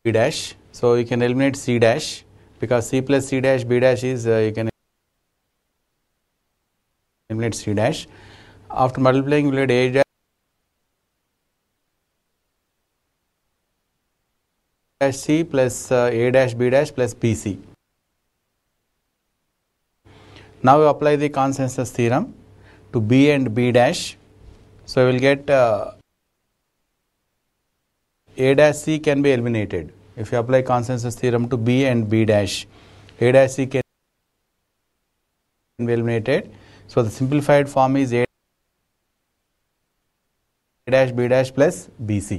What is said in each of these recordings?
dash. So you can eliminate C dash because C plus C dash B dash is you can eliminate C dash. After multiplying, you will get A dash C plus A dash B dash plus BC. Now we apply the consensus theorem to B and B dash. So we will get A dash C can be eliminated. If you apply consensus theorem to B and B dash, A dash C can be eliminated. So the simplified form is A dash B dash plus BC.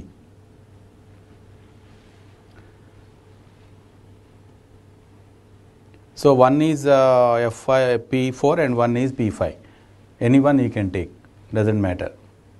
So one is P4 and one is P5. Any one you can take, doesn't matter.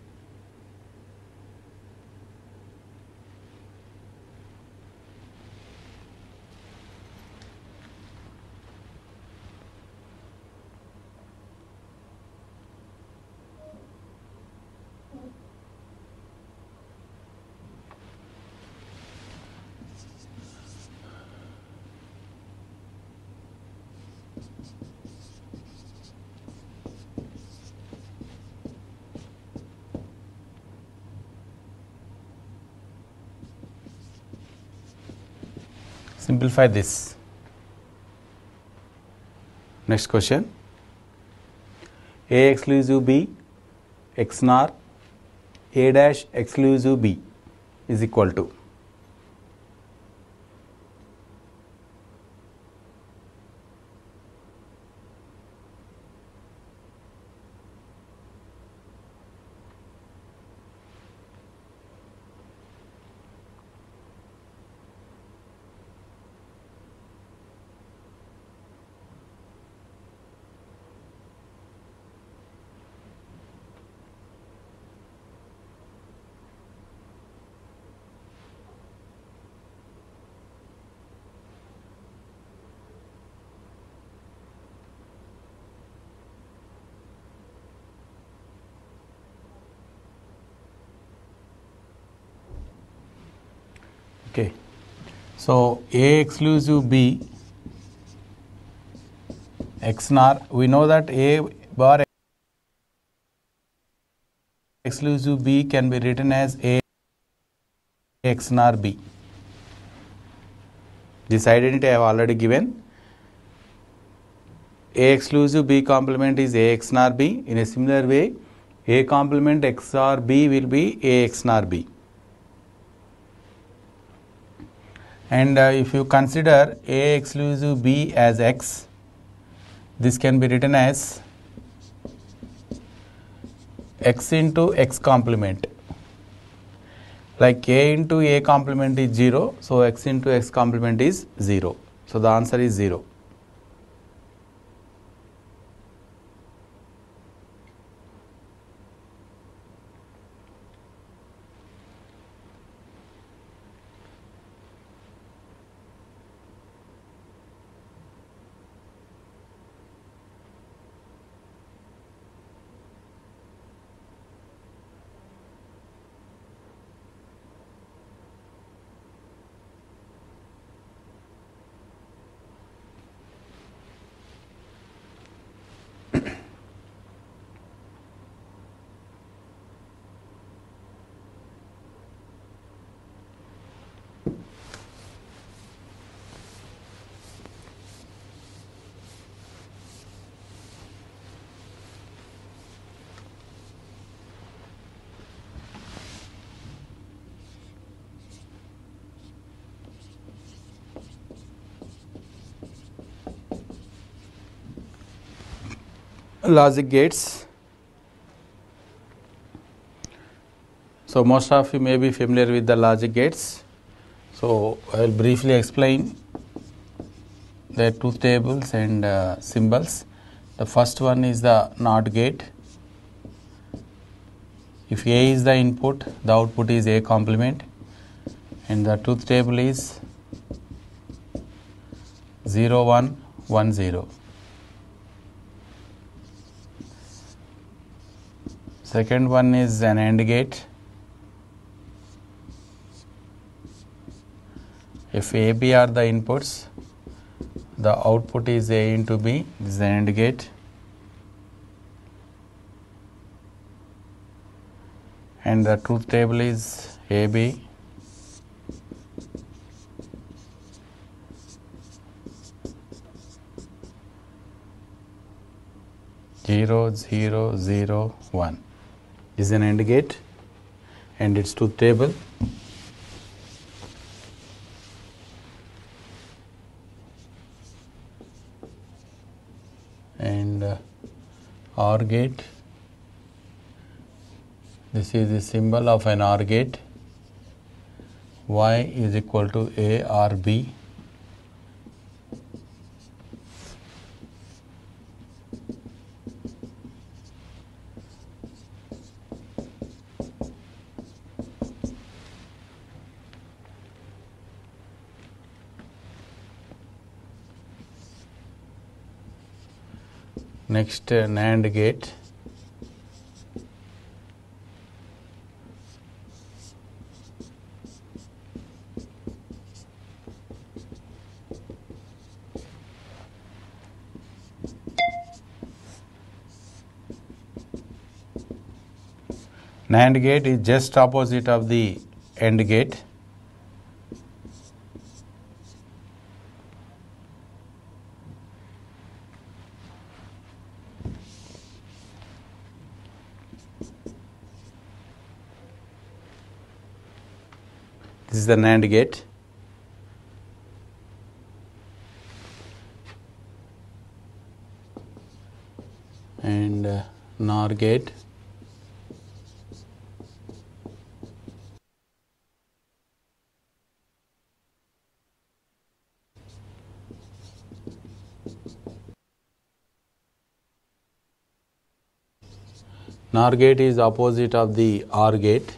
Simplify this. Next question. A exclusive B, X NOR A dash exclusive B is equal to. Okay, so A exclusive B X NOR, we know that A bar exclusive B can be written as A X NOR B. This identity I have already given. A exclusive B complement is A X NOR B. In a similar way, A complement XOR B will be A X NOR B. And if you consider A exclusive B as X, this can be written as X into X complement. Like A into A complement is 0, so X into X complement is 0. So the answer is 0. Logic gates. So most of you may be familiar with the logic gates. So I will briefly explain their truth tables and symbols. The first one is the NOT gate. If A is the input, the output is A complement, and the truth table is 0 1 1 0. Second one is an AND gate. If AB are the inputs, the output is A into B. This is the AND gate. And the truth table is AB. Zero, zero, zero, one is an AND gate and its truth table. And OR gate, this is the symbol of an OR gate. Y is equal to A or B. Next, NAND gate. NAND gate is just opposite of the AND gate. This is the NAND gate. And NOR gate. NOR gate is opposite of the OR gate.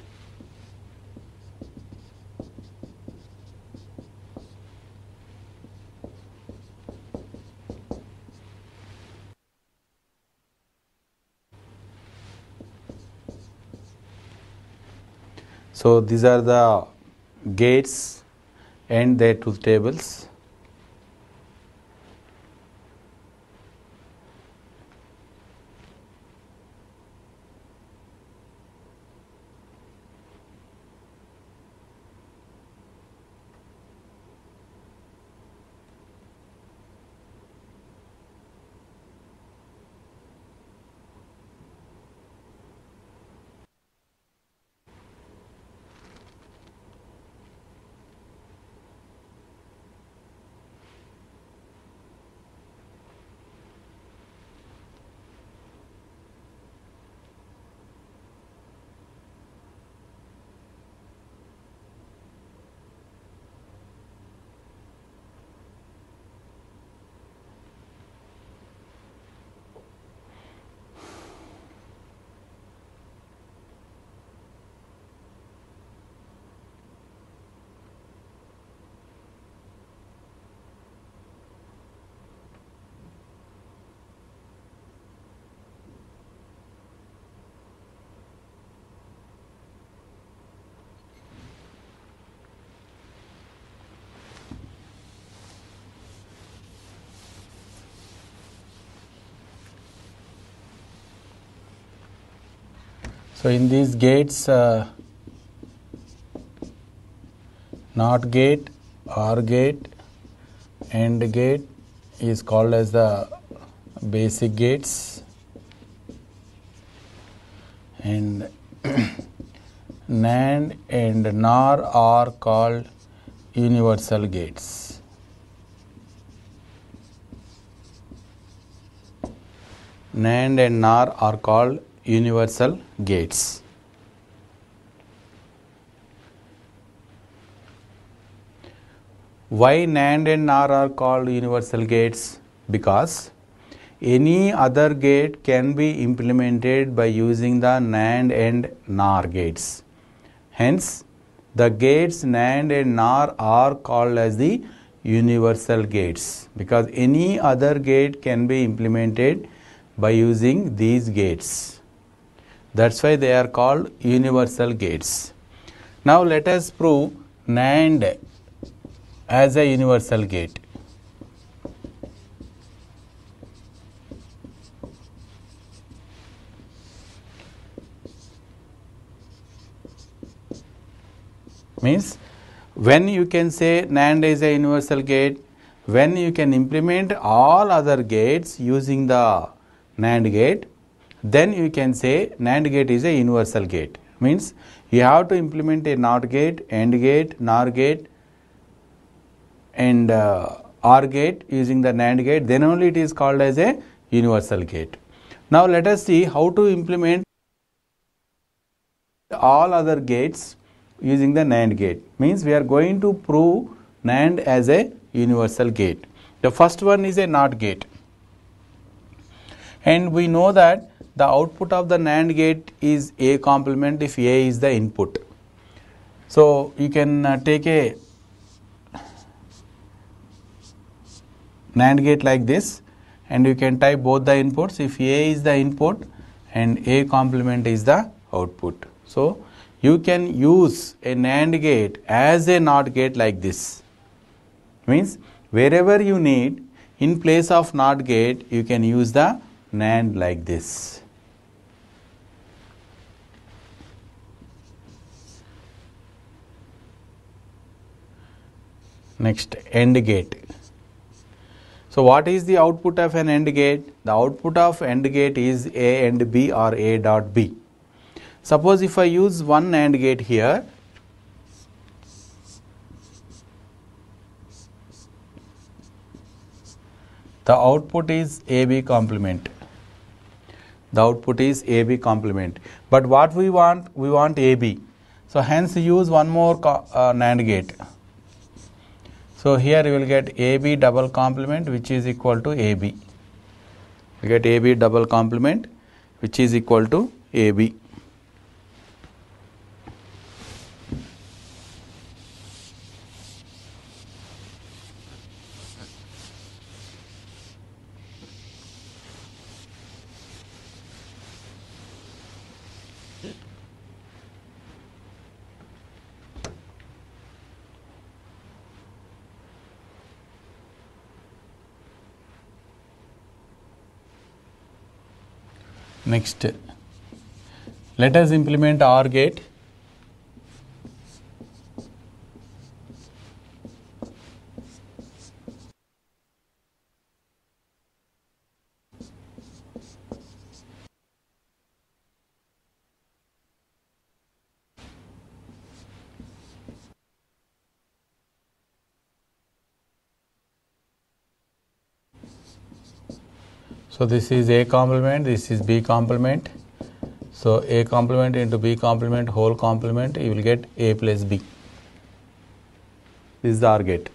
So these are the gates and their truth tables. So in these gates, NOT gate, OR gate, AND gate is called as the basic gates, and NAND and NOR are called universal gates. NAND and NOR are called universal gates. Why NAND and NOR are called universal gates? Because any other gate can be implemented by using the NAND and NOR gates. Hence, the gates NAND and NOR are called as the universal gates, because any other gate can be implemented by using these gates. That's why they are called universal gates. Now let us prove NAND as a universal gate. Means when you can say NAND is a universal gate, when you can implement all other gates using the NAND gate, then you can say NAND gate is a universal gate. Means you have to implement a NOT gate, AND gate, NOR gate and OR gate using the NAND gate, then only it is called as a universal gate. Now let us see how to implement all other gates using the NAND gate. Means we are going to prove NAND as a universal gate. The first one is a NOT gate, and we know that the output of the NAND gate is A complement if A is the input. So you can take a NAND gate like this and you can type both the inputs if A is the input and A complement is the output. So you can use a NAND gate as a NOT gate like this. Means wherever you need, in place of NOT gate, you can use the NAND like this. Next, AND gate. So what is the output of an AND gate? The output of AND gate is A and B or A dot B. Suppose if I use one AND gate here, the output is AB complement. The output is AB complement. But what we want? We want AB. So hence use one more NAND gate. So here you will get AB double complement which is equal to AB. You get AB double complement which is equal to AB. Next, let us implement OR gate. So this is A complement, this is B complement. So A complement into B complement whole complement, you will get A plus B. This is the OR gate.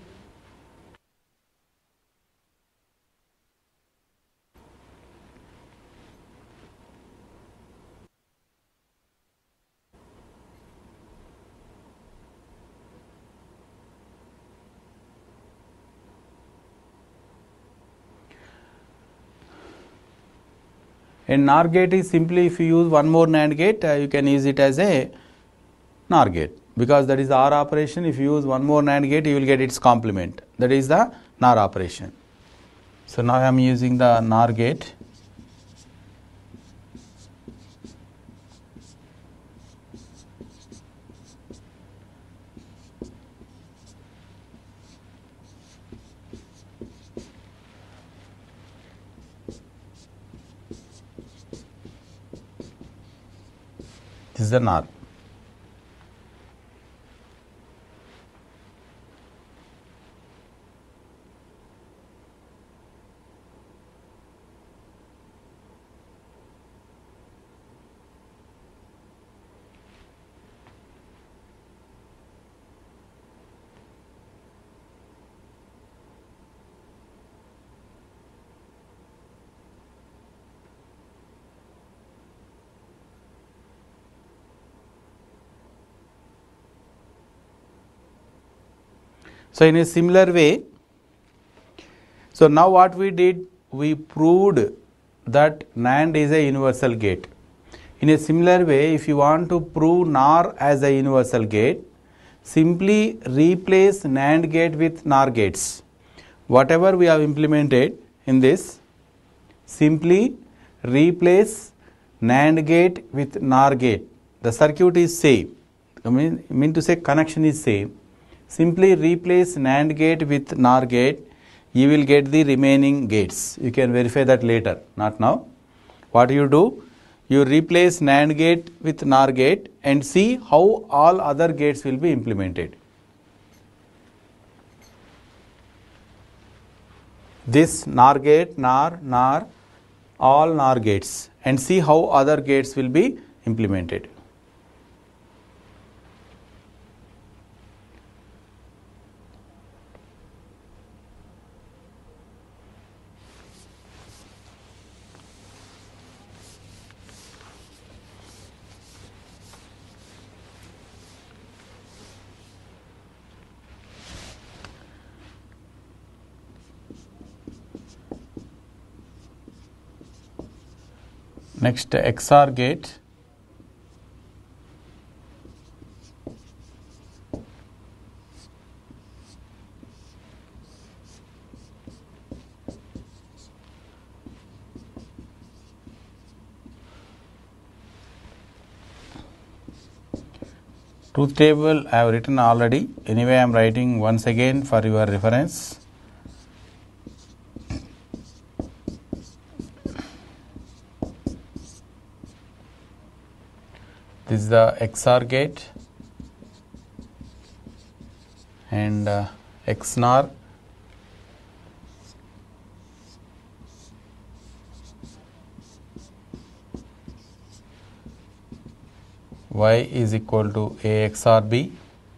And NOR gate is simply if you use one more NAND gate, you can use it as a NOR gate, because that is the OR operation. If you use one more NAND gate, you will get its complement. That is the NOR operation. So now I am using the NOR gate. This is the NOR. So in a similar way, so now what we did, we proved that NAND is a universal gate. In a similar way, if you want to prove NOR as a universal gate, simply replace NAND gate with NOR gates. Whatever we have implemented in this, simply replace NAND gate with NOR gate. The circuit is same. I mean to say connection is same. Simply replace NAND gate with NOR gate. You will get the remaining gates. You can verify that later, not now. What you do? You replace NAND gate with NOR gate and see how all other gates will be implemented. This NOR gate, NOR, all NOR gates, and see how other gates will be implemented. Next, XOR gate. Truth table I have written already. Anyway, I am writing once again for your reference. This is the XOR gate and XNOR. Y is equal to A XOR B.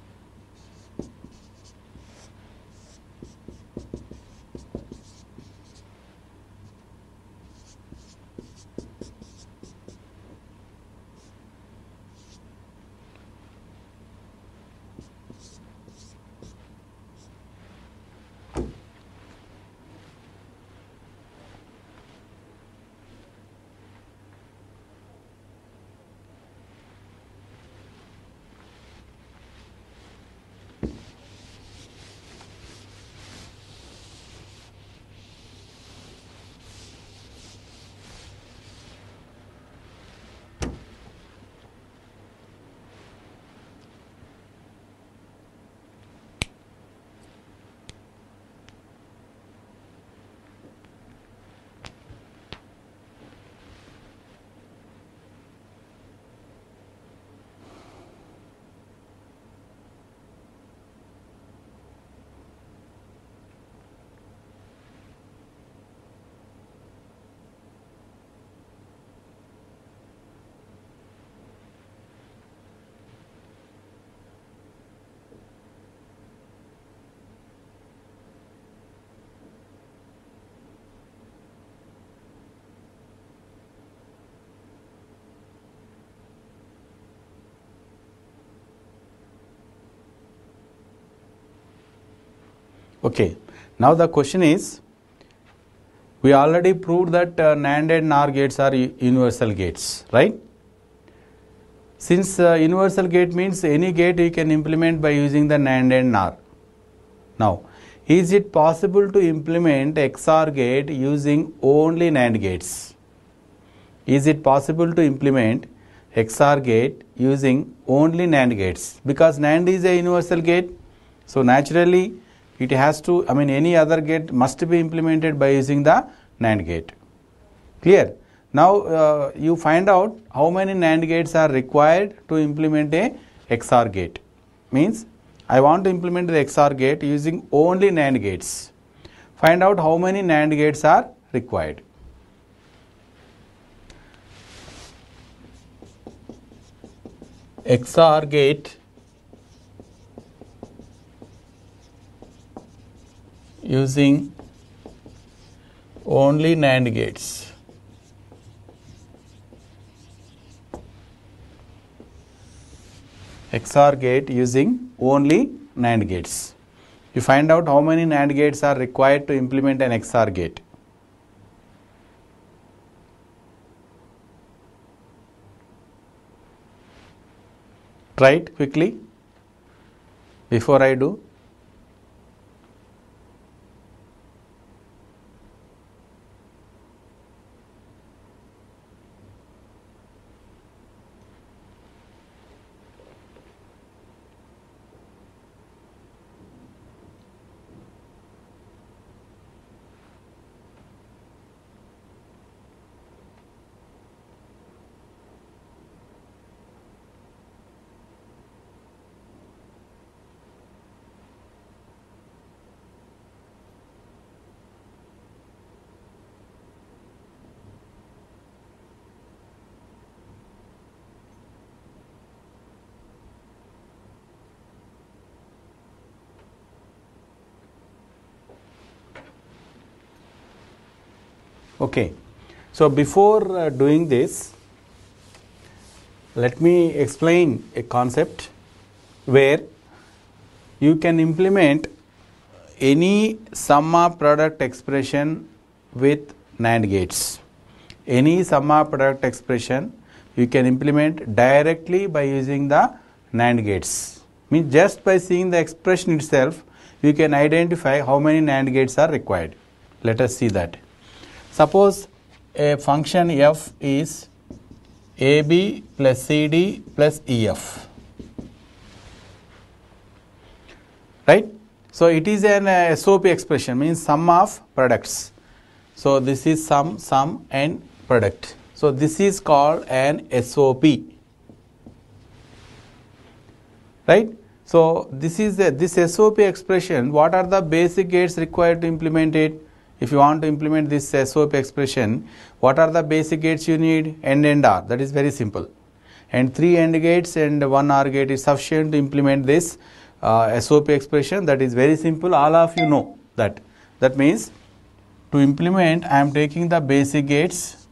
Okay, now the question is, we already proved that NAND and NOR gates are universal gates, right? Since universal gate means any gate you can implement by using the NAND and NOR. Now, is it possible to implement XOR gate using only NAND gates? Is it possible to implement XOR gate using only NAND gates? Because NAND is a universal gate, so naturally it has to, any other gate must be implemented by using the NAND gate. Clear? Now you find out how many NAND gates are required to implement a XOR gate. Means I want to implement the XOR gate using only NAND gates. Find out how many NAND gates are required. XOR gate using only NAND gates. XOR gate using only NAND gates. You find out how many NAND gates are required to implement an XOR gate. Try it quickly. before I do? Okay. So, before doing this, let me explain a concept where you can implement any sum of product expression with NAND gates. Any sum of product expression you can implement directly by using the NAND gates. Means just by seeing the expression itself, you can identify how many NAND gates are required. Let us see that. Suppose a function f is AB plus CD plus EF, right? So, it is an SOP expression, means sum of products. So, this is sum and product. So, this is called an SOP, right? So, this is this SOP expression. What are the basic gates required to implement it? If you want to implement this SOP expression, what are the basic gates you need? AND and OR, that is very simple. And 3 AND gates and 1 OR gate is sufficient to implement this SOP expression. That is very simple, all of you know that. That means to implement, I am taking the basic gates.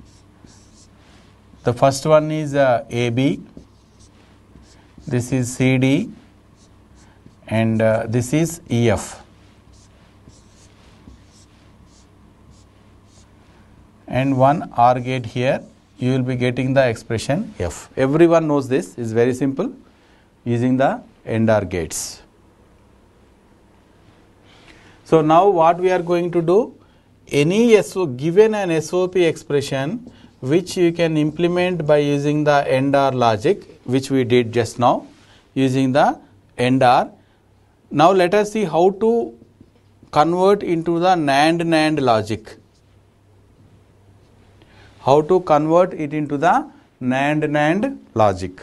The first one is AB, this is CD, and this is EF. And 1 OR gate here, you will be getting the expression F. Everyone knows this, is very simple, using the AND OR gates. So, now what we are going to do, any given an SOP expression which you can implement by using the AND OR logic, which we did just now, using the AND OR. Now, let us see how to convert into the NAND logic. How to convert it into the NAND logic.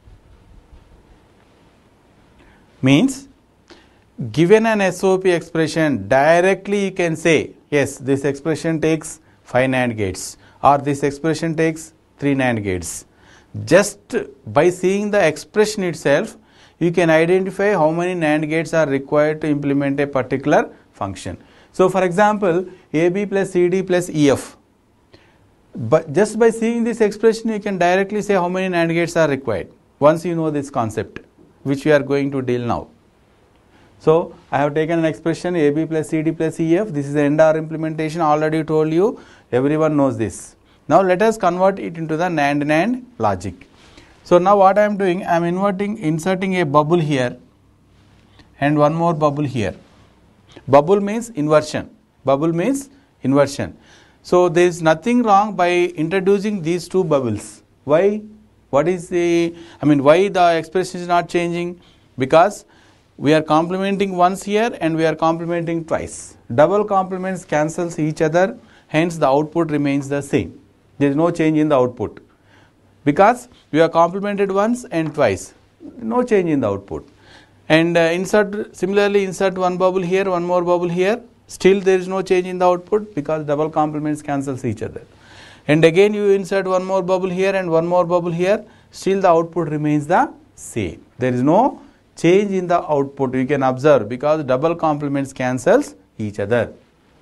Means, given an SOP expression, directly you can say, yes, this expression takes 5 NAND gates, or this expression takes 3 NAND gates. Just by seeing the expression itself, you can identify how many NAND gates are required to implement a particular function. So, for example, AB plus CD plus EF. But just by seeing this expression, you can directly say how many NAND gates are required, once you know this concept, which we are going to deal now. So, I have taken an expression AB plus CD plus EF. This is the AND OR implementation, already told you, everyone knows this. Now, let us convert it into the NAND logic. So, now what I am doing, I am inserting a bubble here and one more bubble here. Bubble means inversion. Bubble means inversion. So, there is nothing wrong by introducing these 2 bubbles. Why? What is the, why the expression is not changing? Because we are complementing once here and we are complementing twice. Double complements cancels each other, hence the output remains the same. There is no change in the output. Because we are complemented once and twice, no change in the output. And similarly insert 1 bubble here, 1 more bubble here. Still there is no change in the output because double complements cancels each other. And again you insert 1 more bubble here and 1 more bubble here, still the output remains the same. There is no change in the output, you can observe, because double complements cancels each other.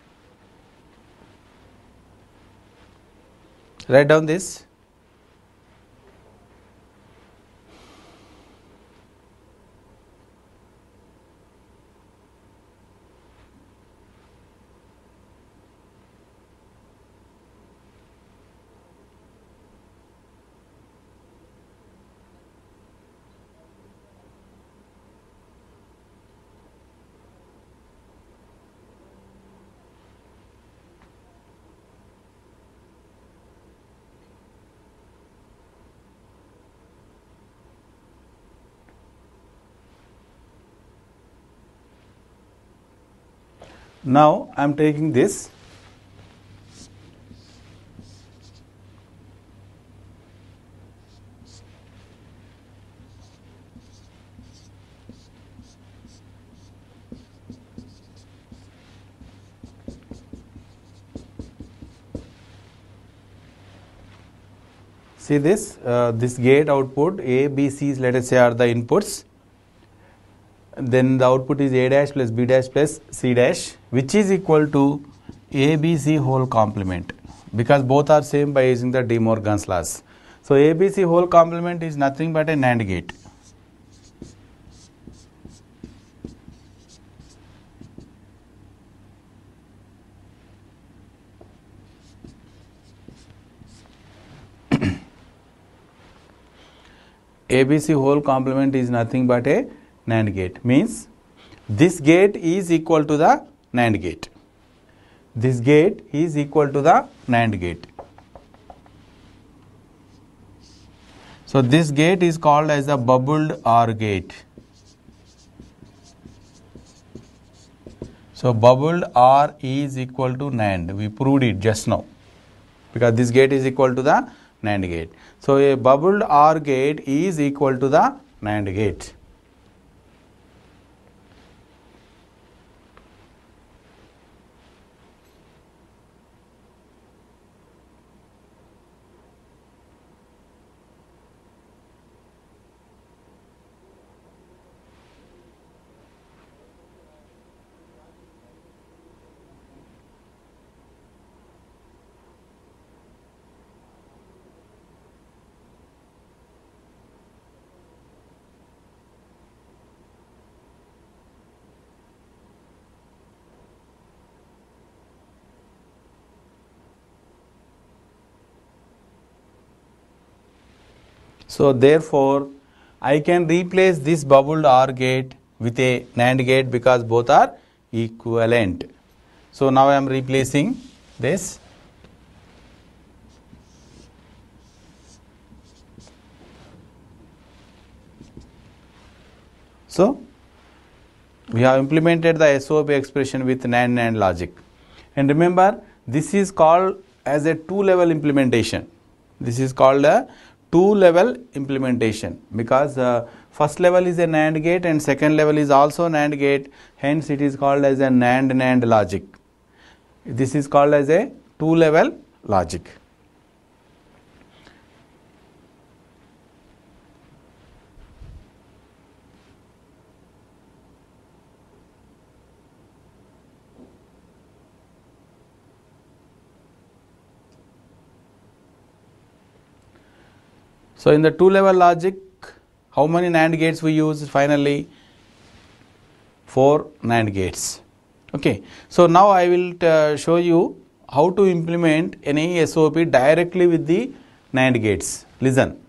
Write down this. Now I am taking this. See this, this gate output A, B, C, let us say, are the inputs. Then the output is A dash plus B dash plus C dash, which is equal to A, B, C whole complement, because both are same by using the De Morgan's laws. So A, B, C whole complement is nothing but a NAND gate. ABC whole complement is nothing but a NAND gate, means this gate is equal to the NAND gate. This gate is equal to the NAND gate. So this gate is called as a bubbled OR gate. So bubbled OR is equal to NAND. We proved it just now, because this gate is equal to the NAND gate. So a bubbled OR gate is equal to the NAND gate. So therefore, I can replace this bubbled OR gate with a NAND gate because both are equivalent. So now I am replacing this. So we have implemented the SOP expression with NAND logic. And remember, this is called as a two-level implementation. This is called a two-level implementation, because first level is a NAND gate and second level is also NAND gate. Hence it is called as a NAND logic. This is called as a two-level logic. So in the two-level logic, how many NAND gates we use? Finally, 4 NAND gates. Okay. So now I will show you how to implement any SOP directly with the NAND gates. Listen.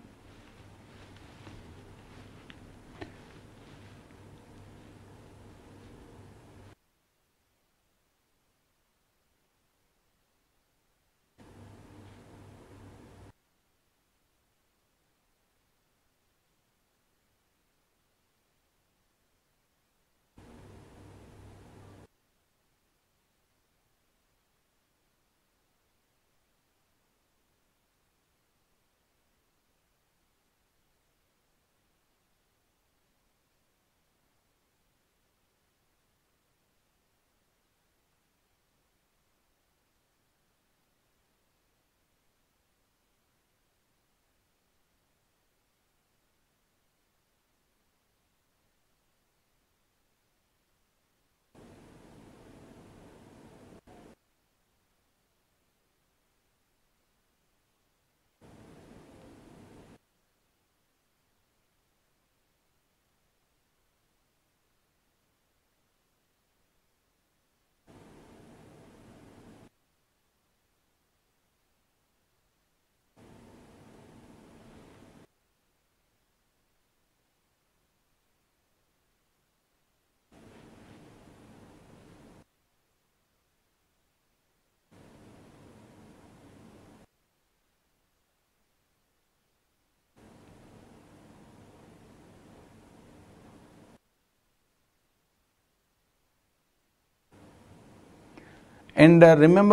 And remember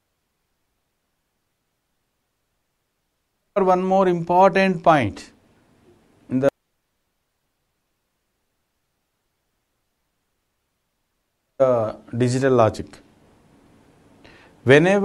one more important point in the digital logic. Whenever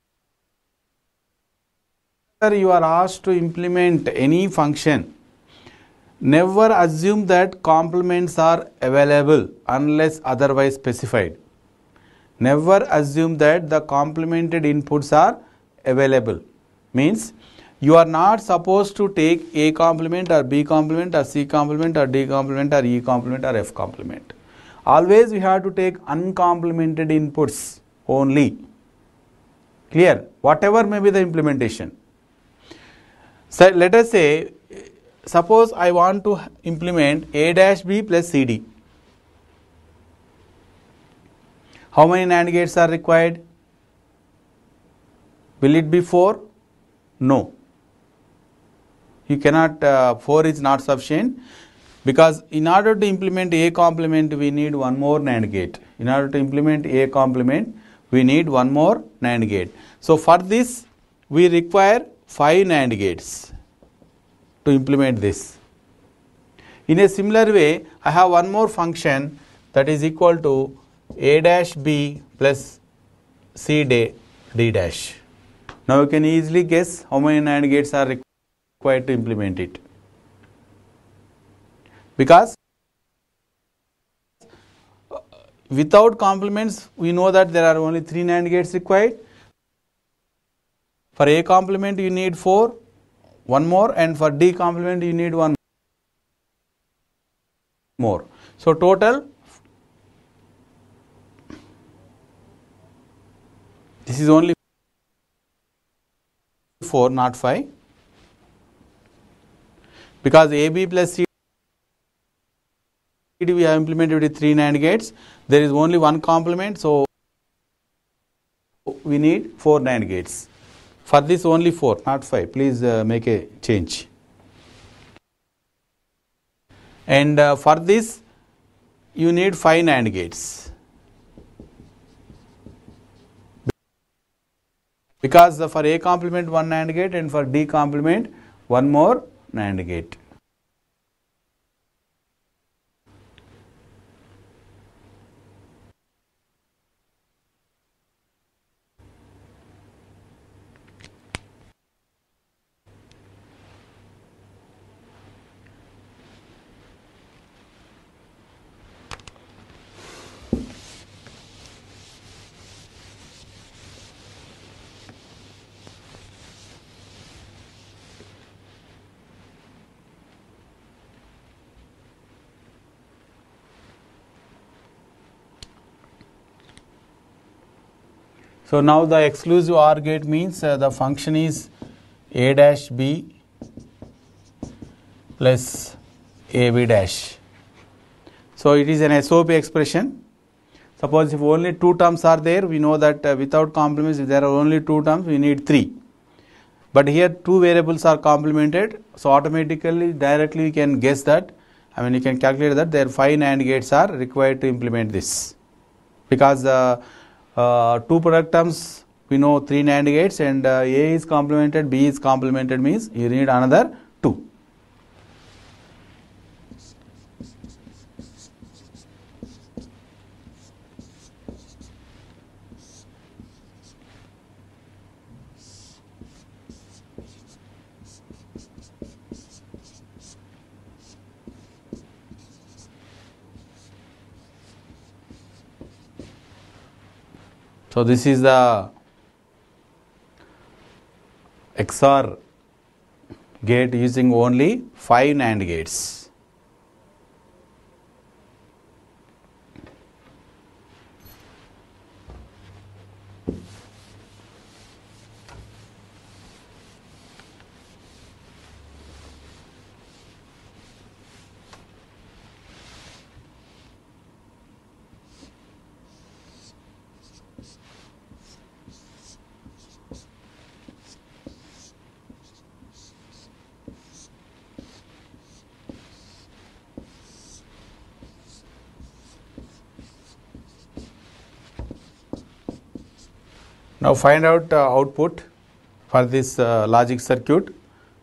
you are asked to implement any function, never assume that complements are available unless otherwise specified. Never assume that the complemented inputs are available. Means you are not supposed to take A complement or B complement or C complement or D complement or E complement or F complement. Always we have to take uncomplemented inputs only. Clear? Whatever may be the implementation. So let us say, suppose I want to implement A dash B plus CD. How many NAND gates are required? Will it be 4? No. You cannot, 4 is not sufficient, because in order to implement A complement we need one more NAND gate. In order to implement A complement we need one more NAND gate. So for this we require 5 NAND gates to implement this. In a similar way, I have one more function that is equal to A dash B plus C D dash. Now you can easily guess how many NAND gates are required to implement it. Because without complements we know that there are only 3 NAND gates required. For A complement you need 4, one more, and for D complement you need one more. So total, this is only 4, not 5, because AB plus CD we have implemented with 3 NAND gates. There is only one complement, so we need 4 NAND gates. For this only 4, not 5. Please make a change. And for this you need 5 NAND gates, because for A complement 1 NAND gate and for D complement one more NAND gate. So now the exclusive OR gate means the function is A dash B plus AB dash. So it is an SOP expression. Suppose if only 2 terms are there, we know that without complements if there are only 2 terms we need 3. But here 2 variables are complemented, so automatically directly we can guess that, you can calculate that there 5 NAND gates are required to implement this. Because 2 product terms we know 3 NAND gates, and A is complemented, B is complemented means you need another 2. So this is the XOR gate using only 5 NAND gates. Now find out output for this logic circuit.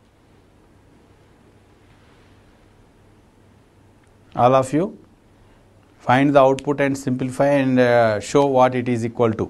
All of you find the output and simplify and show what it is equal to.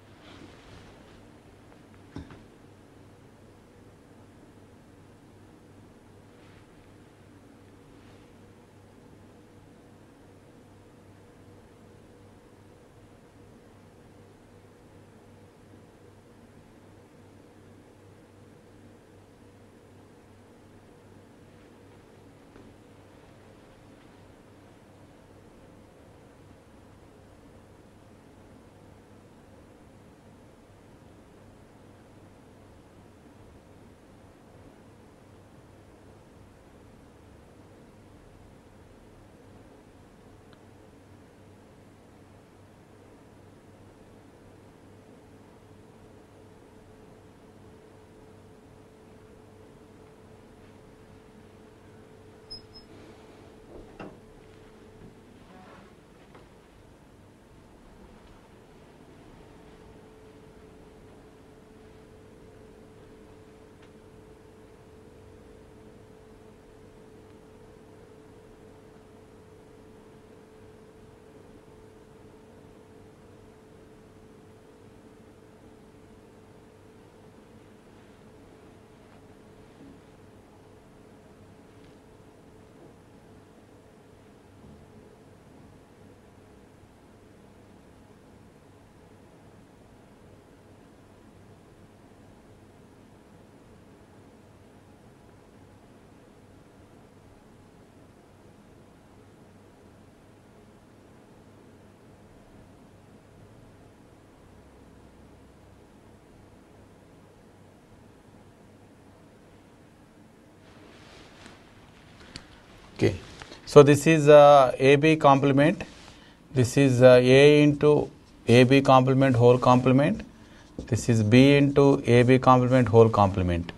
Okay. So this is AB complement. This is A into AB complement whole complement. This is B into AB complement whole complement.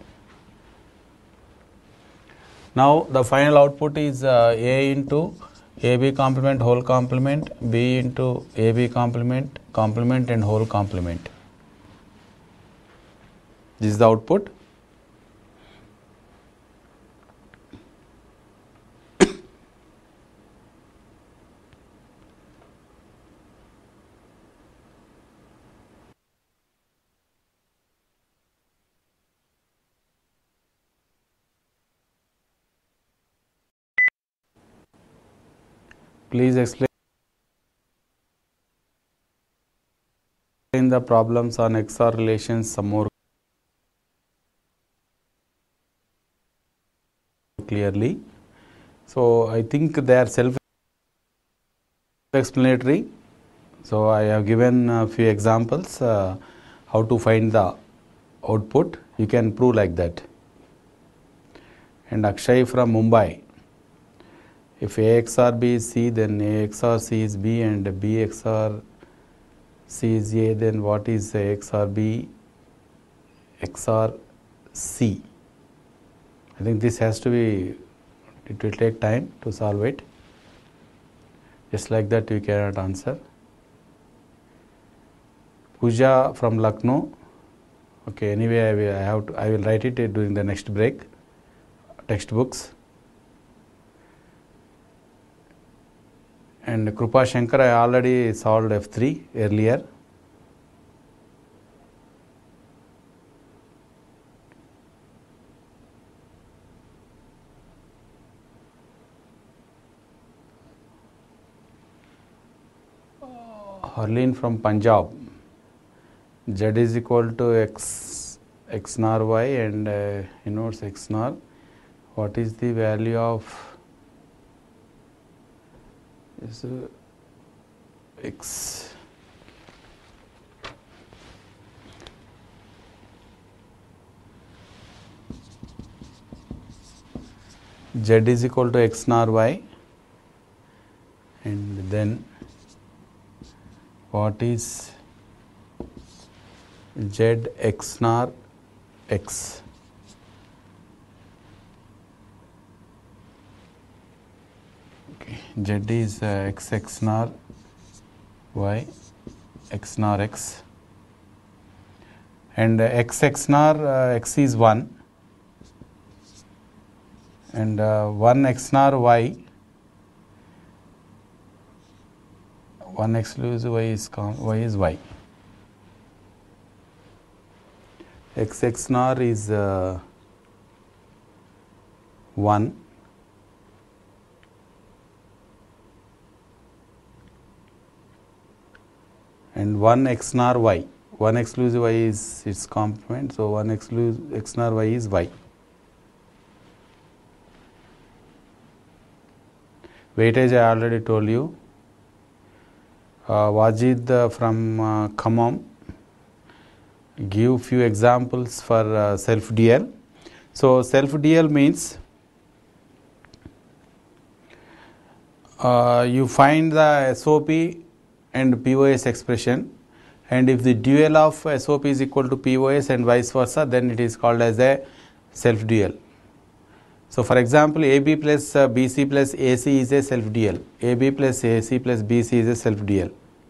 Now the final output is A into AB complement whole complement, B into AB complement, complement and whole complement. This is the output. Please explain the problems on XOR relations some more clearly. So I think they are self-explanatory. So I have given a few examples how to find the output. You can prove like that. And Akshay from Mumbai. If A XOR B is C, then A XOR C is B, and B XOR C is A, then what is A XOR B XOR C? I think this has to be, it will take time to solve it. Just like that we cannot answer. Pooja from Lucknow. Okay, anyway I will write it during the next break. Textbooks. And Krupa Shankar, I already solved F3 earlier. Harleen from Punjab. Z is equal to X NOR Y and inverse X NOR. What is the value of X? Z is equal to X NOR Y, and then what is Z X NOR X? Okay. Z is X NOR Y, X NOR X. and x XNOR x is 1 and 1 XNOR y, 1 exclusive y is y. X XNOR is 1 and 1 XNOR y. 1 exclusive y is its complement, so 1 exclusive XNOR y is y. Weightage I already told you. Wajid from Khammam give few examples for self-DL. So self-DL means you find the SOP and POS expression, and if the dual of SOP is equal to POS and vice versa, then it is called as a self-dual. So for example, AB plus BC plus AC is a self-dual. AB plus AC plus BC is a self-dual.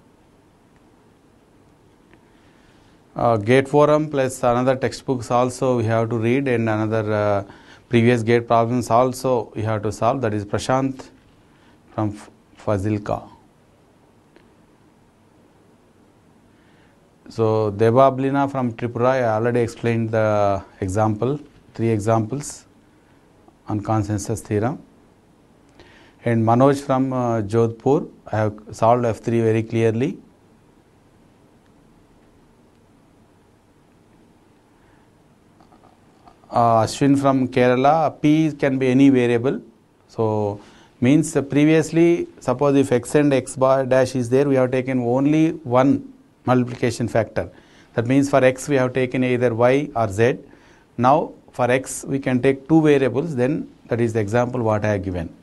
Gate forum plus another textbooks also we have to read, and another previous gate problems also we have to solve. That is Prashant from Fazilka. So Debablina from Tripura, I already explained the example, 3 examples on consensus theorem. And Manoj from Jodhpur, I have solved F3 very clearly. Ashwin from Kerala, P can be any variable. So means previously, suppose if x and x bar dash is there, we have taken only one multiplication factor. That means for x we have taken either y or z. Now for x we can take 2 variables, then that is the example what I have given.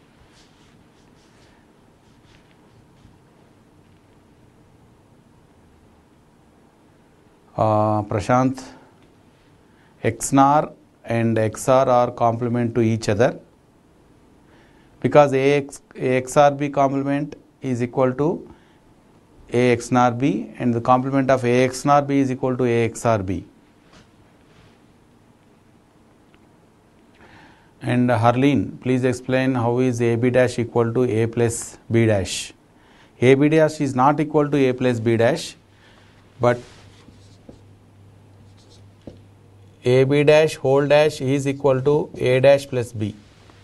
Prashant, XNOR and XOR are complement to each other, because AXRB complement is equal to AXNORB, and the complement of AXNORB is equal to AXRB. And Harleen, please explain how is AB dash equal to A plus B dash. AB dash is not equal to A plus B dash, but AB dash whole dash is equal to A dash plus B.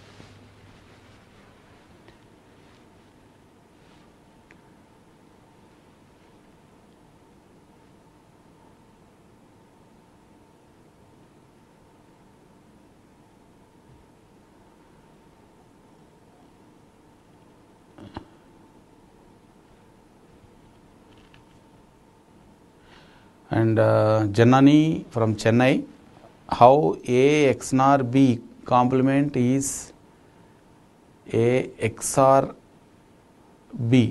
And Janani from Chennai, how A XNOR B complement is A XOR B.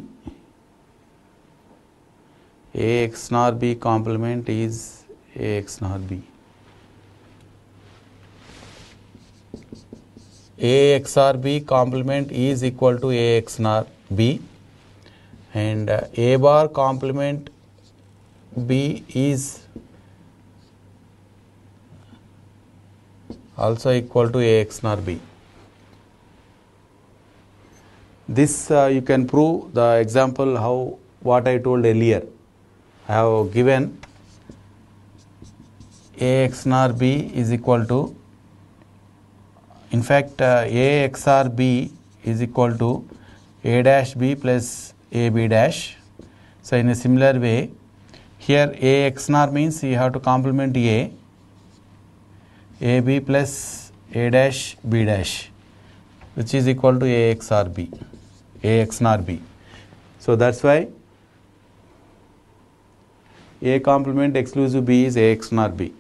A XNOR B complement is A XNOR B. A XOR B complement is equal to A XNOR B, and A bar complement B is also equal to A XNOR B. This you can prove the example how what I told earlier. I have given A XNOR B is equal to, in fact A XOR B is equal to A dash B plus A B dash. So in a similar way, here A XNOR means you have to complement A B plus A dash B dash, which is equal to A XOR B, A XNOR B. So that's why A complement exclusive B is A XNOR B.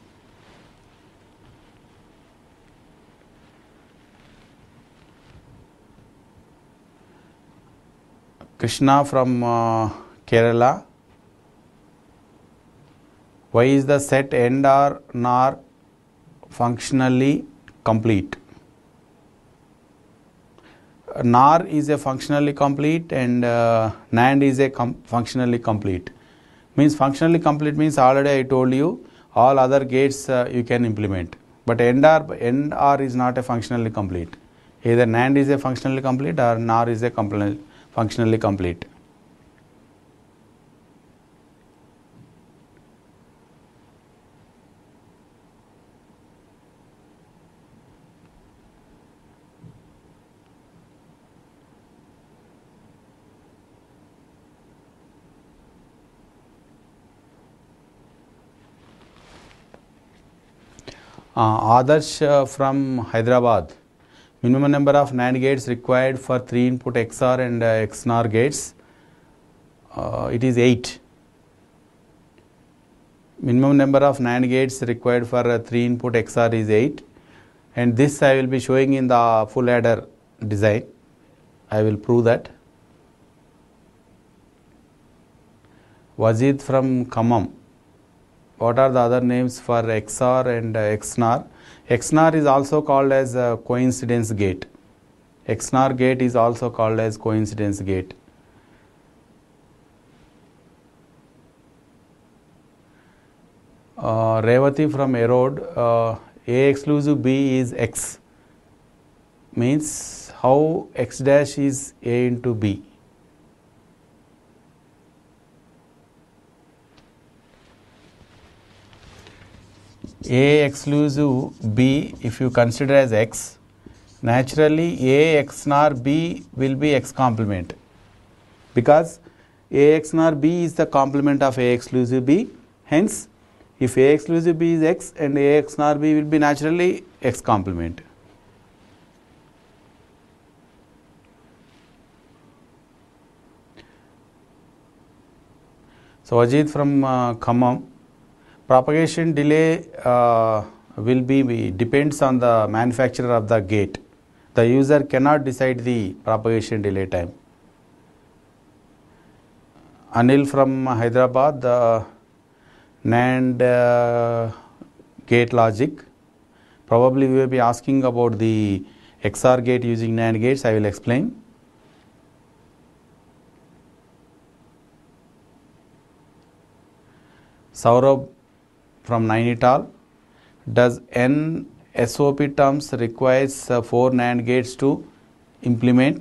Krishna from Kerala, why is the set AND or NOR functionally complete? NOR is a functionally complete and NAND is a functionally complete. Means functionally complete means already I told you all other gates you can implement. But AND OR is not a functionally complete. Either NAND is a functionally complete or NOR is a functionally complete. Adarsh from Hyderabad. Minimum number of NAND gates required for 3 input XOR and XNOR gates. It is 8. Minimum number of NAND gates required for 3 input XOR is 8. And this I will be showing in the full adder design. I will prove that. Wajid from Khammam. What are the other names for XOR and XNOR? XNOR is also called as a coincidence gate. XNOR gate is also called as coincidence gate. Revati from Erode, A exclusive B is X. Means how X dash is A into B. A exclusive B, if you consider as X, naturally A XNOR B will be X complement, because A XNOR B is the complement of A exclusive B. Hence, if A exclusive B is X and A XNOR B will be naturally X complement. So, Ajit from Khammam. Propagation delay will be depends on the manufacturer of the gate. The user cannot decide the propagation delay time. Anil from Hyderabad, the NAND gate logic. Probably we will be asking about the XOR gate using NAND gates. I will explain. Saurabh from Nainital, does n SOP terms requires 4 NAND gates to implement?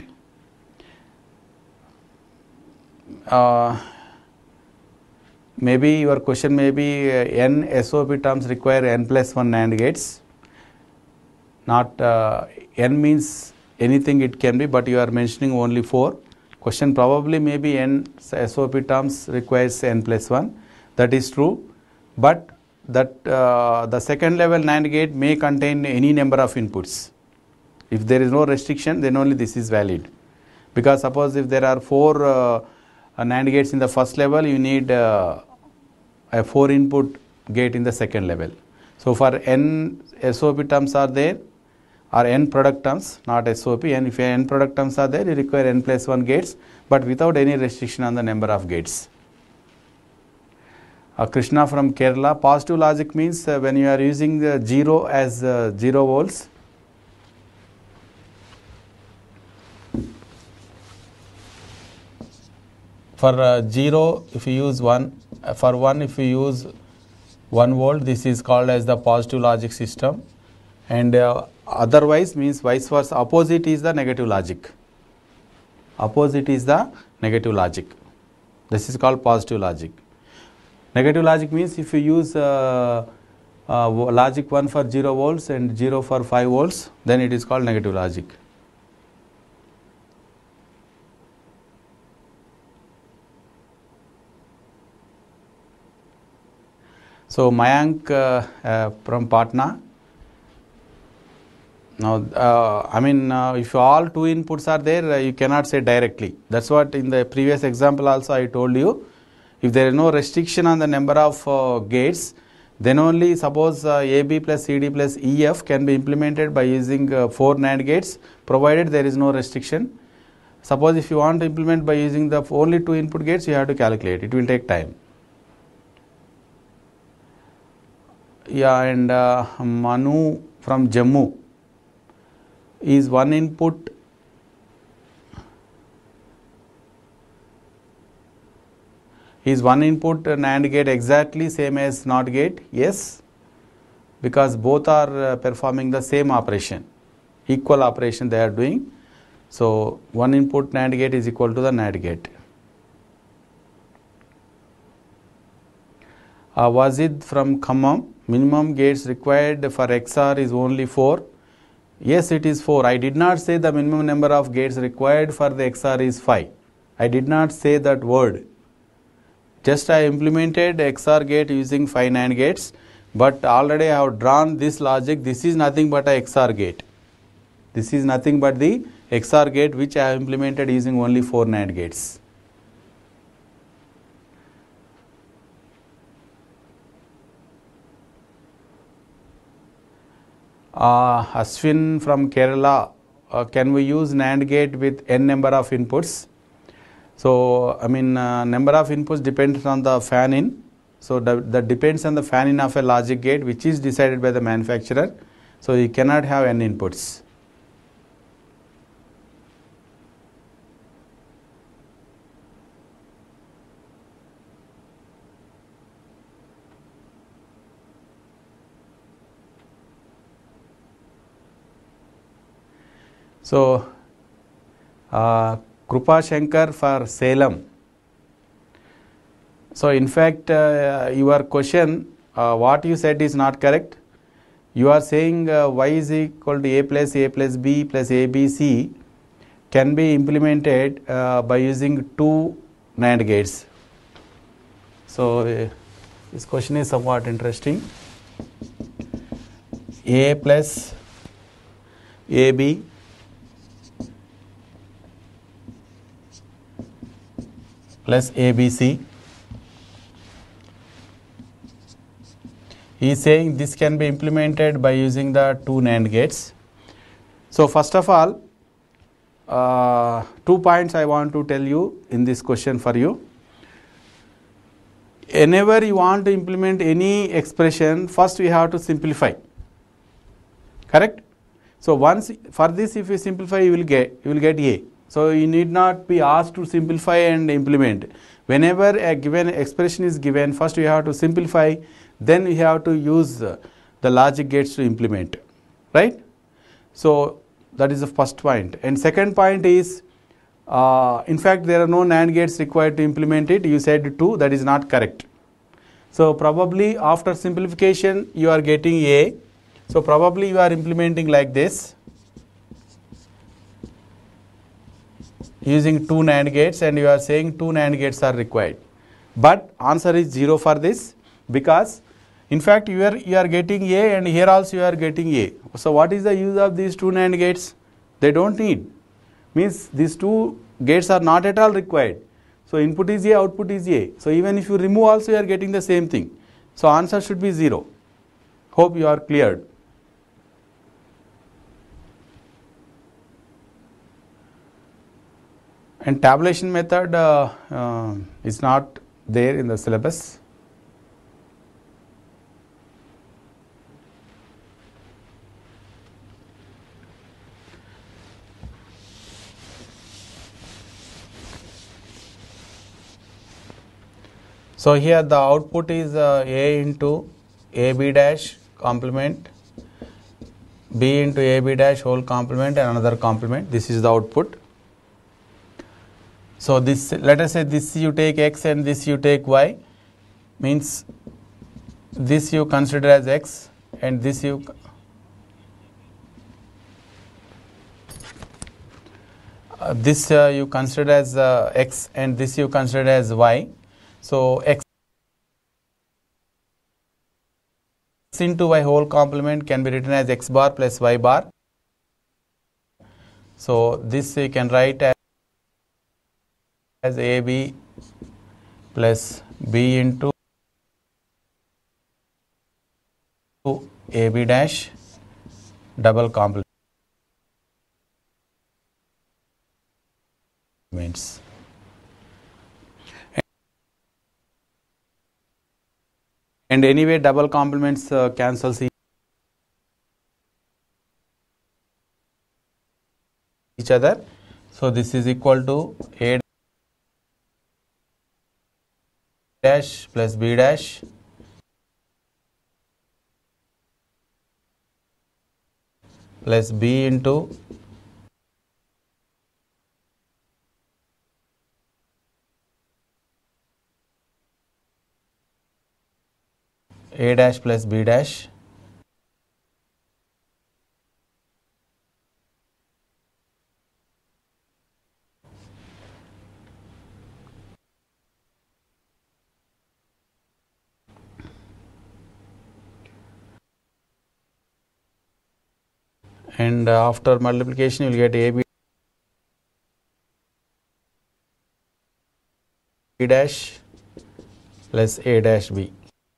Maybe your question may be n SOP terms require n plus 1 NAND gates. Not n means anything it can be, but you are mentioning only 4. Question probably maybe n SOP terms requires n plus 1. That is true, but that the second level NAND gate may contain any number of inputs. If there is no restriction, then only this is valid. Because suppose if there are 4 NAND gates in the first level, you need a 4 input gate in the second level. So for n SOP terms are there, or n product terms, not SOP, and if n product terms are there, you require n plus 1 gates, but without any restriction on the number of gates. Krishna from Kerala, positive logic means when you are using 0 as 0 volts. For 0, if you use 1, for 1 if you use 1 volt, this is called as the positive logic system, and otherwise means vice versa, opposite is the negative logic. Opposite is the negative logic. This is called positive logic. Negative logic means if you use logic 1 for 0 volts and 0 for 5 volts, then it is called negative logic. So Mayank from Patna. Now, if all 2 inputs are there, you cannot say directly. That's what in the previous example also I told you. If there is no restriction on the number of gates, then only suppose AB plus CD plus EF can be implemented by using 4 NAND gates, provided there is no restriction. Suppose if you want to implement by using the only 2 input gates, you have to calculate. It will take time. Yeah, and Manu from Jammu, is 1 input Is one input NAND gate exactly same as NOT gate? Yes, because both are performing the same operation, equal operation they are doing. So, one input NAND gate is equal to the NAND gate. Wazid from Khammam, minimum gates required for XOR is only 4. Yes, it is 4. I did not say the minimum number of gates required for the XOR is 5. I did not say that word. Just I implemented XOR gate using 5 NAND gates, but already I have drawn this logic. This is nothing but a XOR gate. This is nothing but the XOR gate which I have implemented using only 4 NAND gates. Ashwin from Kerala, can we use NAND gate with n number of inputs? So, I mean number of inputs depends on the fan in. So, that depends on the fan in of a logic gate which is decided by the manufacturer. So, you cannot have n inputs. So, Krupa Shankar for Salem. So, in fact, your question, what you said is not correct. You are saying y is equal to a plus b plus abc can be implemented by using 2 NAND gates. So, this question is somewhat interesting. A plus ab plus ABC. He is saying this can be implemented by using the 2 NAND gates. So, first of all, 2 points I want to tell you in this question for you. Whenever you want to implement any expression, first we have to simplify. Correct? So, once for this if you simplify you will get A. So, you need not be asked to simplify and implement. Whenever a given expression is given, first we have to simplify, then we have to use the logic gates to implement, right? So, that is the first point. And second point is, in fact, there are no NAND gates required to implement it. You said 2, that is not correct. So, probably after simplification you are getting A. So, probably you are implementing like this, using 2 NAND gates, and you are saying 2 NAND gates are required. But answer is 0 for this, because in fact you are getting A and here also you are getting A. So, what is the use of these 2 NAND gates? They don't need. Means these 2 gates are not at all required. So, input is A, output is A. So, even if you remove also you are getting the same thing. So, answer should be 0. Hope you are cleared. And tabulation method is not there in the syllabus. So, here the output is A into AB dash complement, B into AB dash whole complement and another complement. This is the output. So, this, let us say this you take x and this you take y, means this you consider as x and this you you consider as x and this you consider as y. So, x into y whole complement can be written as x bar plus y bar. So, this you can write as AB plus B into AB dash double complements. And anyway double complements cancels each other. So, this is equal to A dash plus B dash plus B into A dash plus B dash and after multiplication you will get AB dash plus A dash B.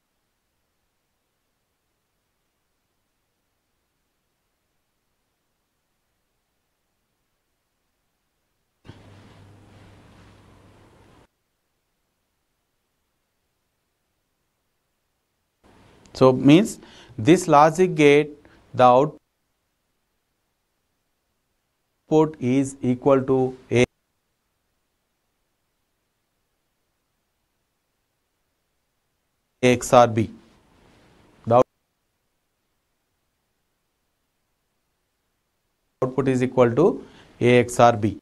So means this logic gate, the output is equal to A XOR B. The output is equal to A XOR B.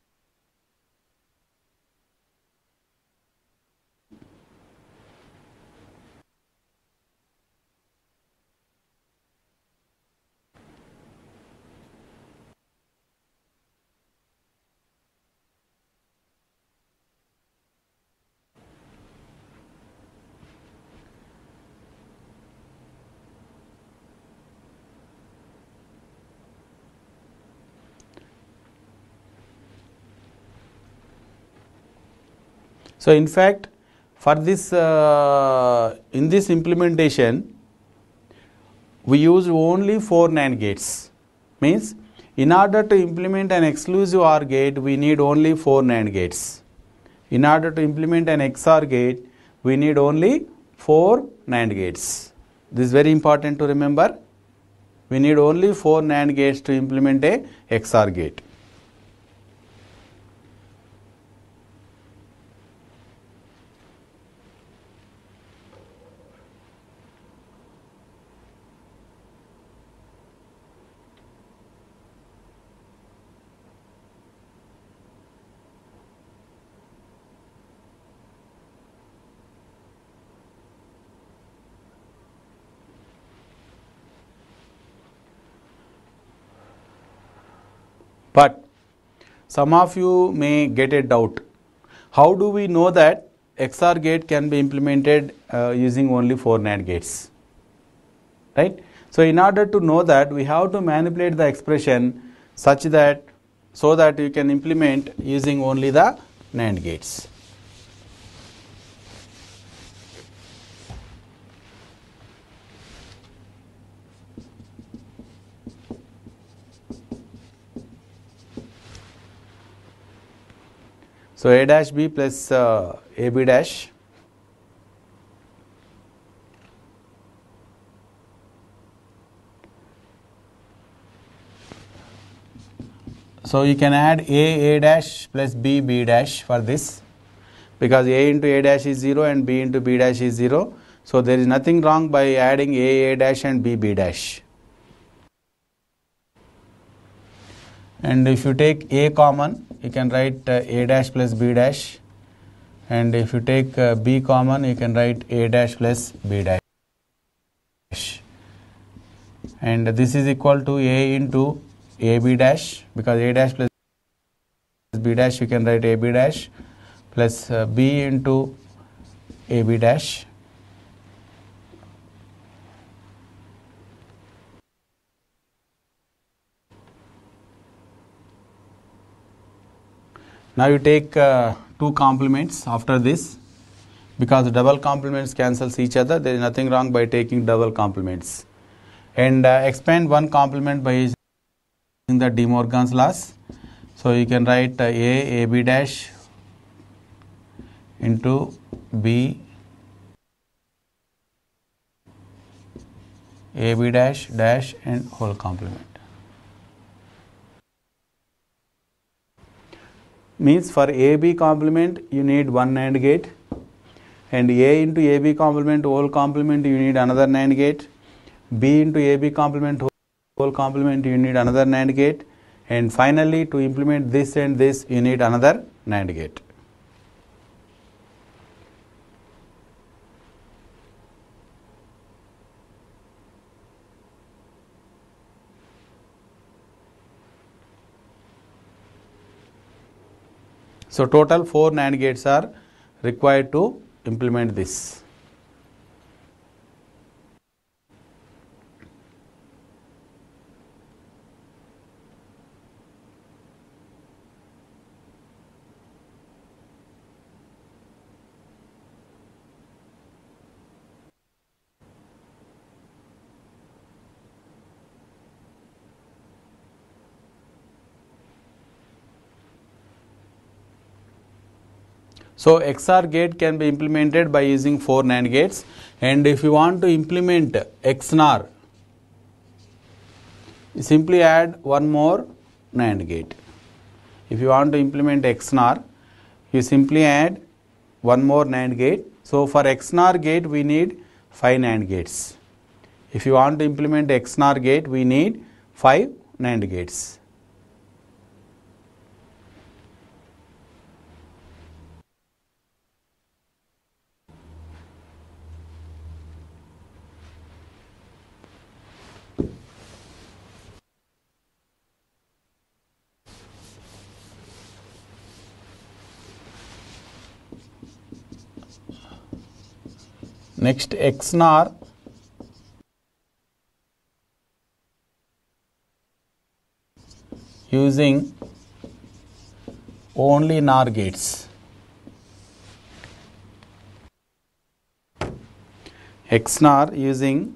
So in fact, for this in this implementation, we use only 4 NAND gates. Means in order to implement an exclusive OR gate, we need only 4 NAND gates. In order to implement an XOR gate, we need only 4 NAND gates. This is very important to remember. We need only 4 NAND gates to implement a XOR gate. But some of you may get a doubt. How do we know that XOR gate can be implemented using only 4 NAND gates? Right? So in order to know that, we have to manipulate the expression such that so that you can implement using only the NAND gates. So A dash B plus AB dash so you can add A dash plus B dash for this, because A into A dash is 0 and B into B dash is 0. So there is nothing wrong by adding A dash and B dash. And if you take A common, you can write A dash plus B dash, and if you take B common, you can write A dash plus B dash, and this is equal to A into AB dash, because A dash plus B dash you can write AB dash plus B into AB dash. Now you take 2 complements after this, because double complements cancels each other. There is nothing wrong by taking double complements, and expand one complement by using the De Morgan's laws. So you can write AB dash into B AB dash dash and whole complement. Means for AB complement you need one NAND gate, and A into AB complement whole complement you need another NAND gate, B into AB complement whole complement you need another NAND gate, and finally to implement this and this you need another NAND gate. So total 4 NAND gates are required to implement this. So XOR gate can be implemented by using 4 NAND gates, and if you want to implement XNOR, you simply add one more NAND gate. If you want to implement XNOR, you simply add one more NAND gate. So for XNOR gate we need 5 NAND gates. If you want to implement XNOR gate, we need 5 NAND gates. Next, XNOR using only NOR gates. XNOR using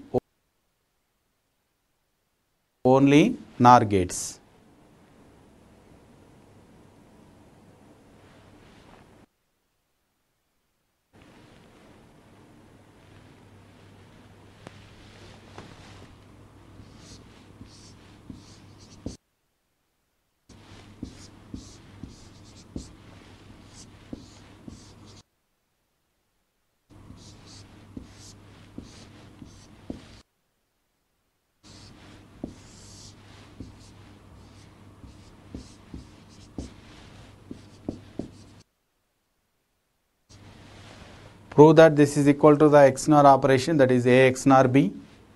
only NOR gates. Prove that this is equal to the XNOR operation, that is A XNOR B.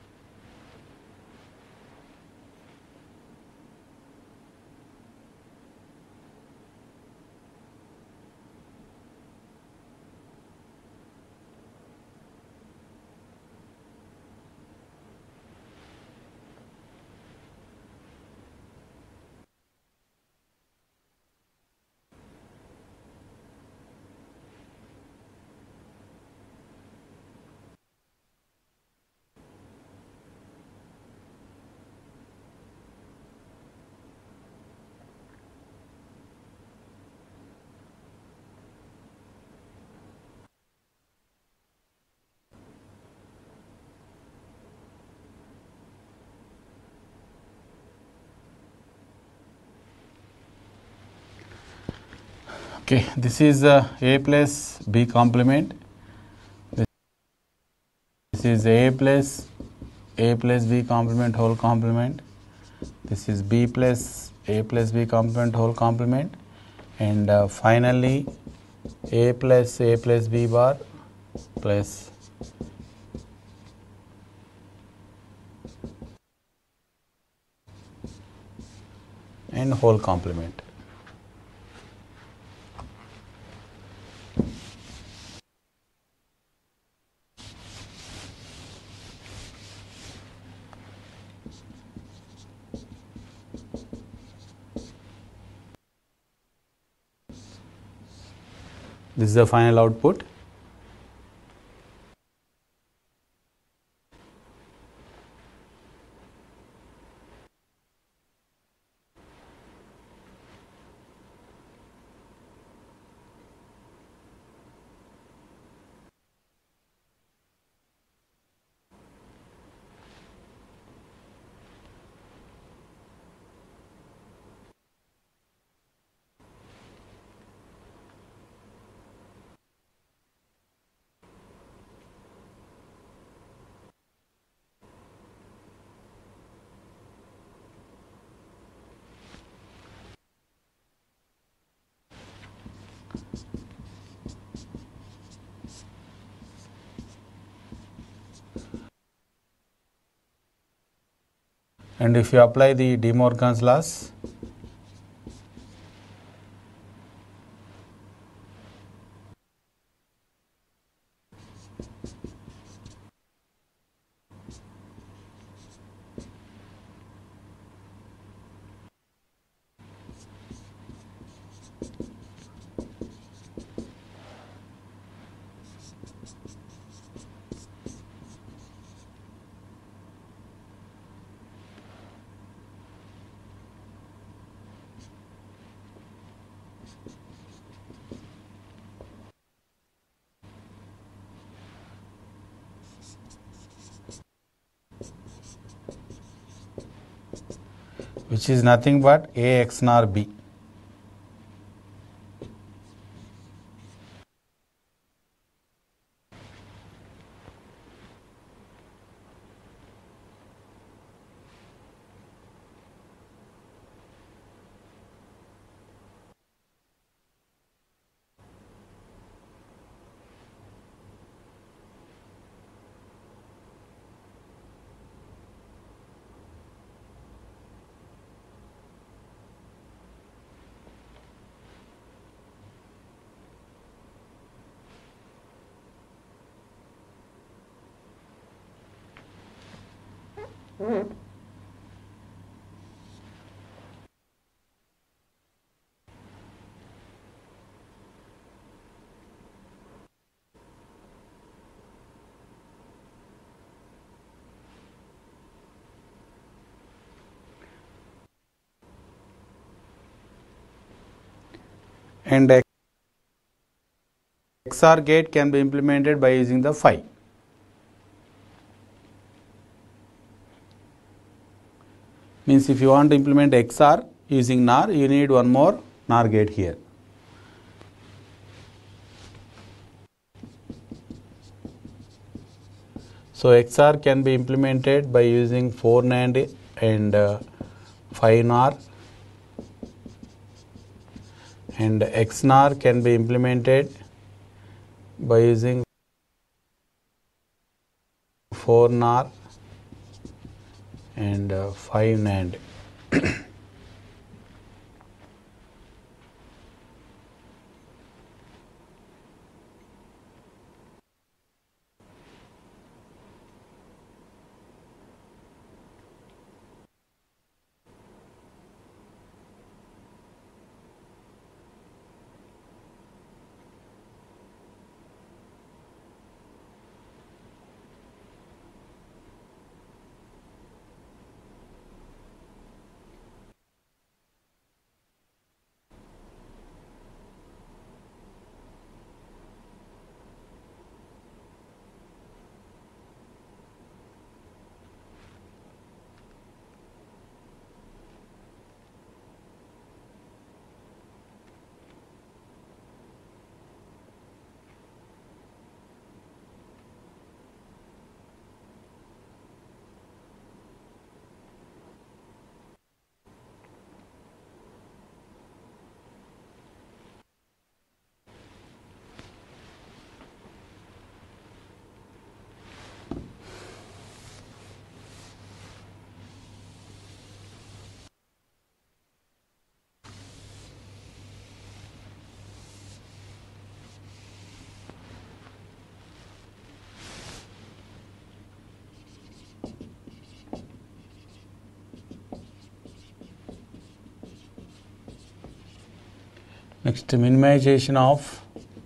Okay, this is A plus B complement. This is A plus B complement whole complement. This is B plus A plus B complement whole complement, and finally A plus B bar plus and whole complement. This is the final output. And if you apply the De Morgan's laws, which is nothing but A X NOR B. And XOR gate can be implemented by using the phi. Means if you want to implement XOR using NOR, you need one more NOR gate here. So XOR can be implemented by using 4 NAND and 5 NOR, and XNOR can be implemented by using 4 NOR and 5 NAND. Next, minimization of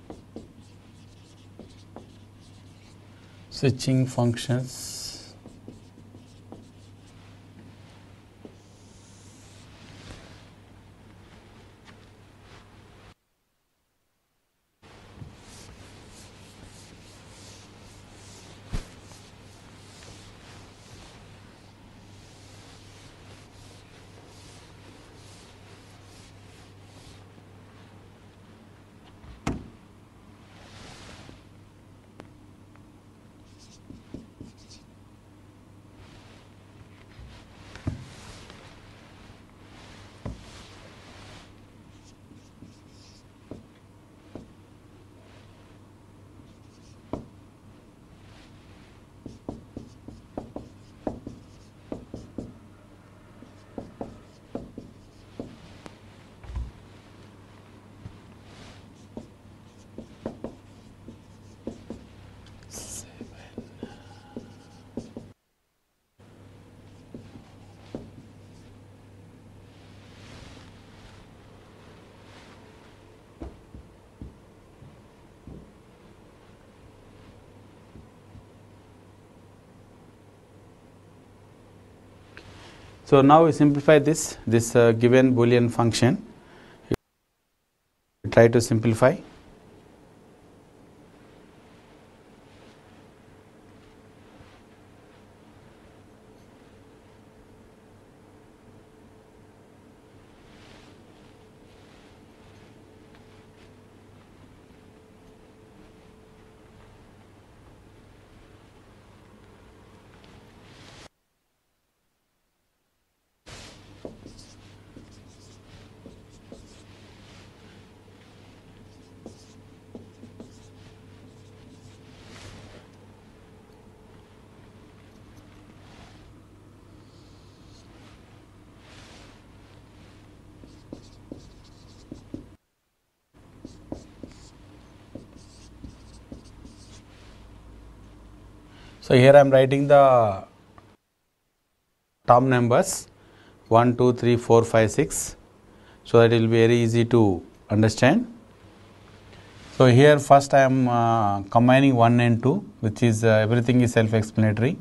switching functions. So now we simplify this given Boolean function. We try to simplify. So here I am writing the term numbers 1, 2, 3, 4, 5, 6, so that it will be very easy to understand. So here first I am combining 1 and 2, which is everything is self-explanatory.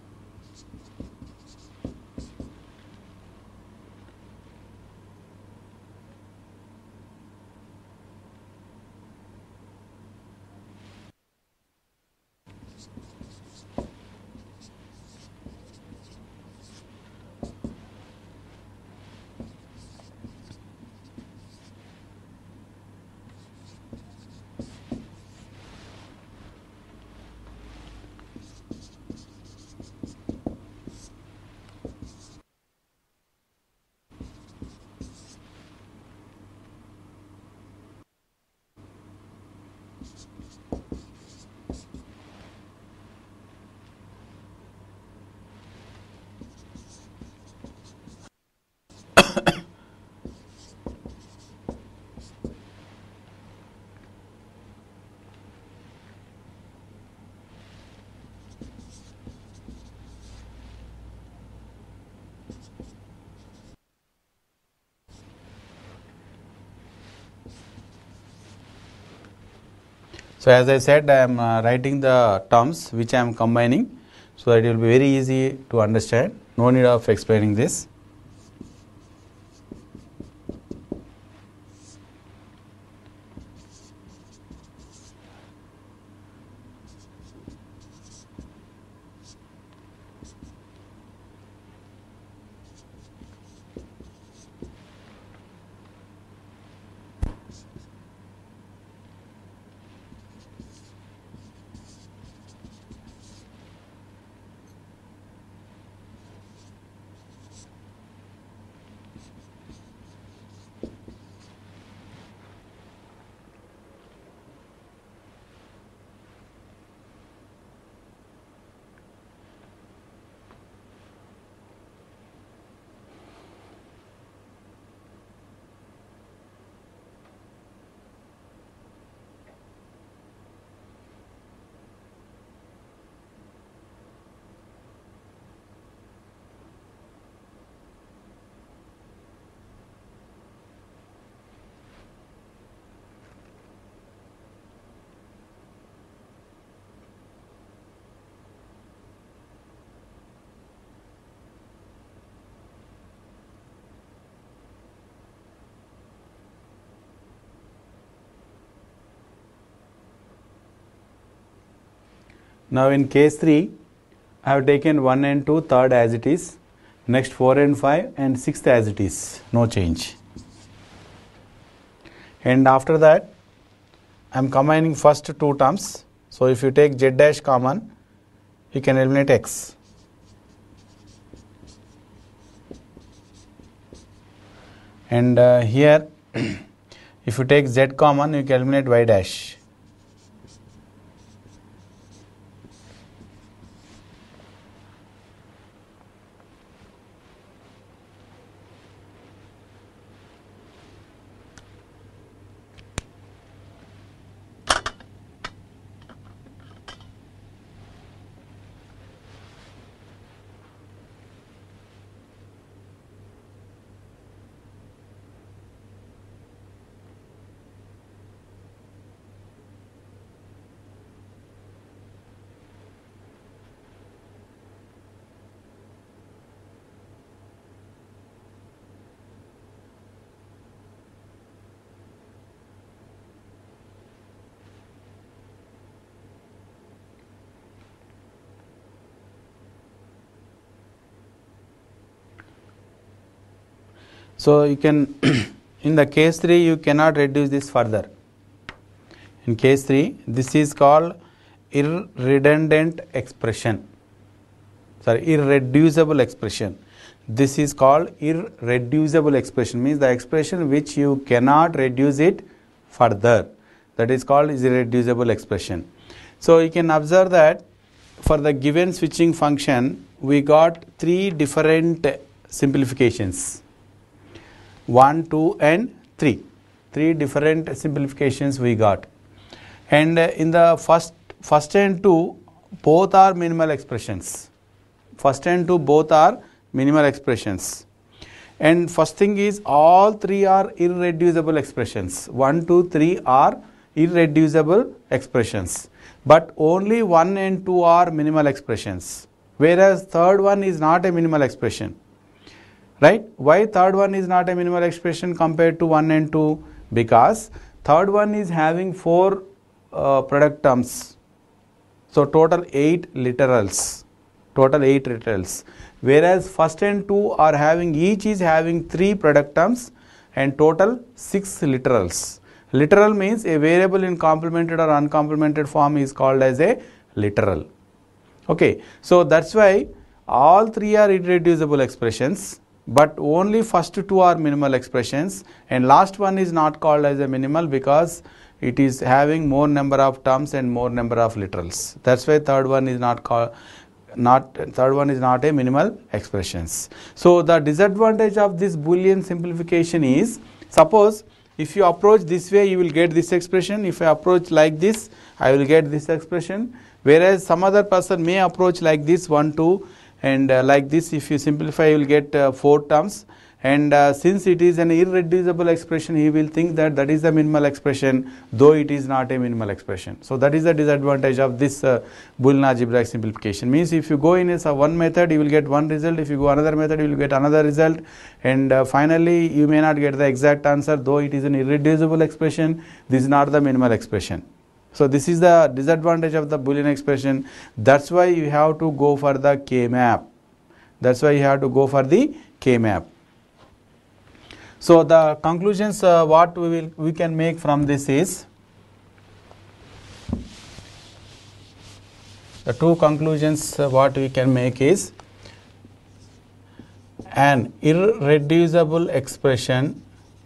So as I said, I am writing the terms which I am combining, so that it will be very easy to understand. No need of explaining this. Now in case 3, I have taken 1 and 2, third as it is, next 4 and 5 and 6th as it is, no change. And after that I am combining first 2 terms. So if you take z dash common, you can eliminate x. And here if you take z common, you can eliminate y dash. So you can in the case 3 you cannot reduce this further. In case 3 this is called irredundant expression, sorry, irreducible expression. This is called irreducible expression, means the expression which you cannot reduce it further, that is called irreducible expression. So you can observe that for the given switching function we got 3 different simplifications, 1, 2 and 3. 3 different simplifications we got, and in the first and 2 both are minimal expressions. First and 2 both are minimal expressions, and first thing is all 3 are irreducible expressions. 1, 2, 3 are irreducible expressions, but only 1 and 2 are minimal expressions, whereas third one is not a minimal expression, right? Why third one is not a minimal expression compared to 1 and 2? Because third one is having 4 product terms, so total 8 literals, whereas first and 2 are having, each is having 3 product terms and total 6 literals. Literal means a variable in complemented or uncomplemented form is called as a literal. Okay, so that's why all 3 are irreducible expressions, but only first 2 are minimal expressions, and last one is not called as a minimal because it is having more number of terms and more number of literals. That's why third one is not a minimal expressions. So the disadvantage of this Boolean simplification is, suppose if you approach this way you will get this expression, if I approach like this I will get this expression, whereas some other person may approach like this 1, 2 and like this. If you simplify you will get 4 terms, and since it is an irreducible expression he will think that that is the minimal expression, though it is not a minimal expression. So that is the disadvantage of this Boolean algebraic simplification. Means if you go in a one method you will get one result, if you go another method you will get another result, and finally you may not get the exact answer, though it is an irreducible expression, this is not the minimal expression. So this is the disadvantage of the Boolean expression. That's why you have to go for the K-map. So the conclusions what we can make from this is, the 2 conclusions what we can make is, an irreducible expression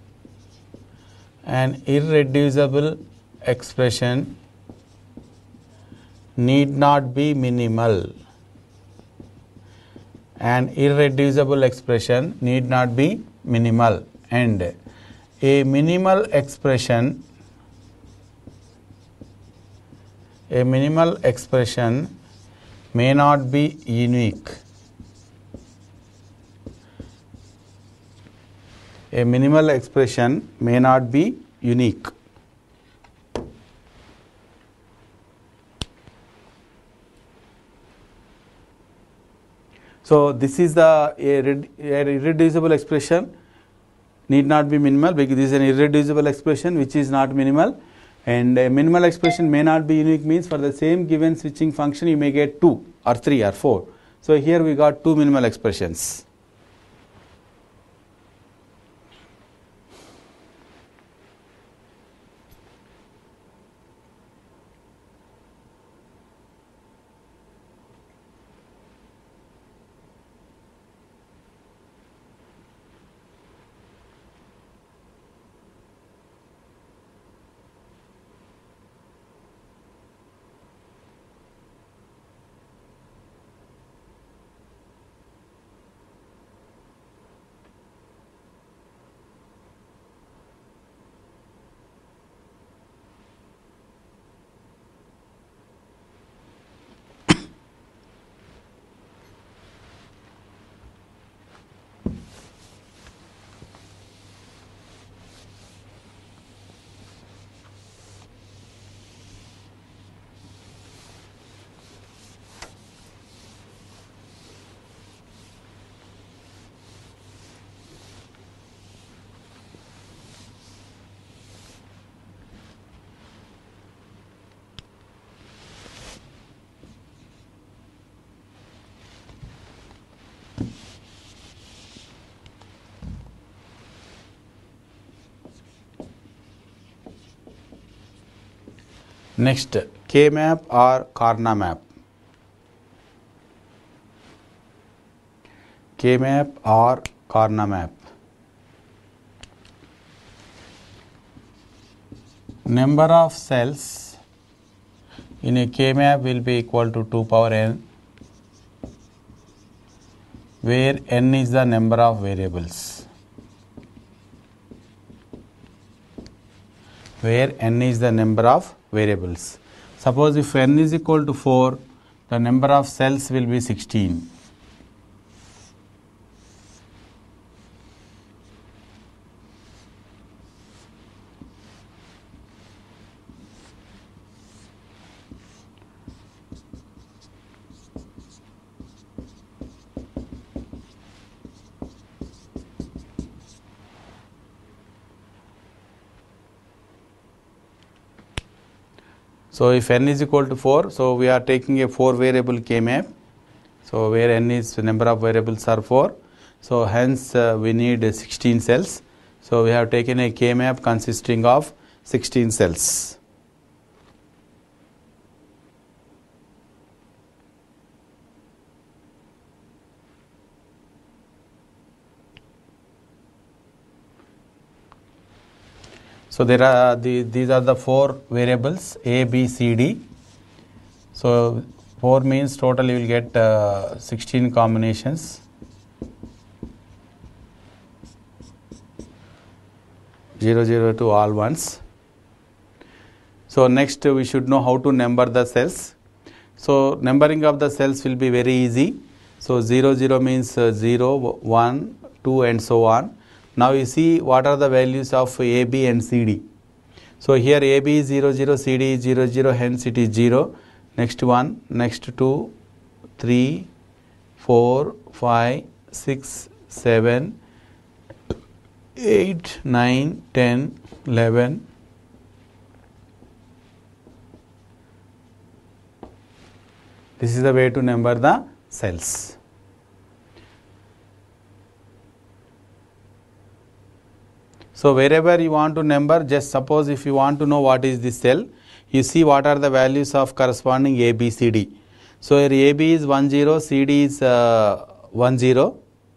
need not be minimal. An irreducible expression need not be minimal, and a minimal expression may not be unique. A minimal expression may not be unique. So this is the irreducible expression need not be minimal, because this is an irreducible expression which is not minimal, and a minimal expression may not be unique means for the same given switching function you may get 2 or 3 or 4. So here we got 2 minimal expressions. Next, K map or Karna map. K map or Karna map. Number of cells in a K map will be equal to 2 power n, where n is the number of variables. Where n is the number of variables. Suppose if n is equal to 4, the number of cells will be 16. So if n is equal to 4, so we are taking a 4 variable K map. So where n is the number of variables are 4. So hence we need 16 cells. So we have taken a K map consisting of 16 cells. So there are these are the 4 variables A, B, C, D. So 4 means total you will get 16 combinations. 0, 0 to all ones. So next we should know how to number the cells. So numbering of the cells will be very easy. So 0, 0 means 0, 1, 2 and so on. Now you see what are the values of A, B and C, D. So here A, B is 0, 0, C, D is 0, 0, hence it is 0. Next one, next 2, 3, 4, 5, 6, 7, 8, 9, 10, 11. This is the way to number the cells. So wherever you want to number, just suppose if you want to know what is this cell, you see what are the values of corresponding A, B, C, D. So here A, B is 1, 0, C, D is 1, 0.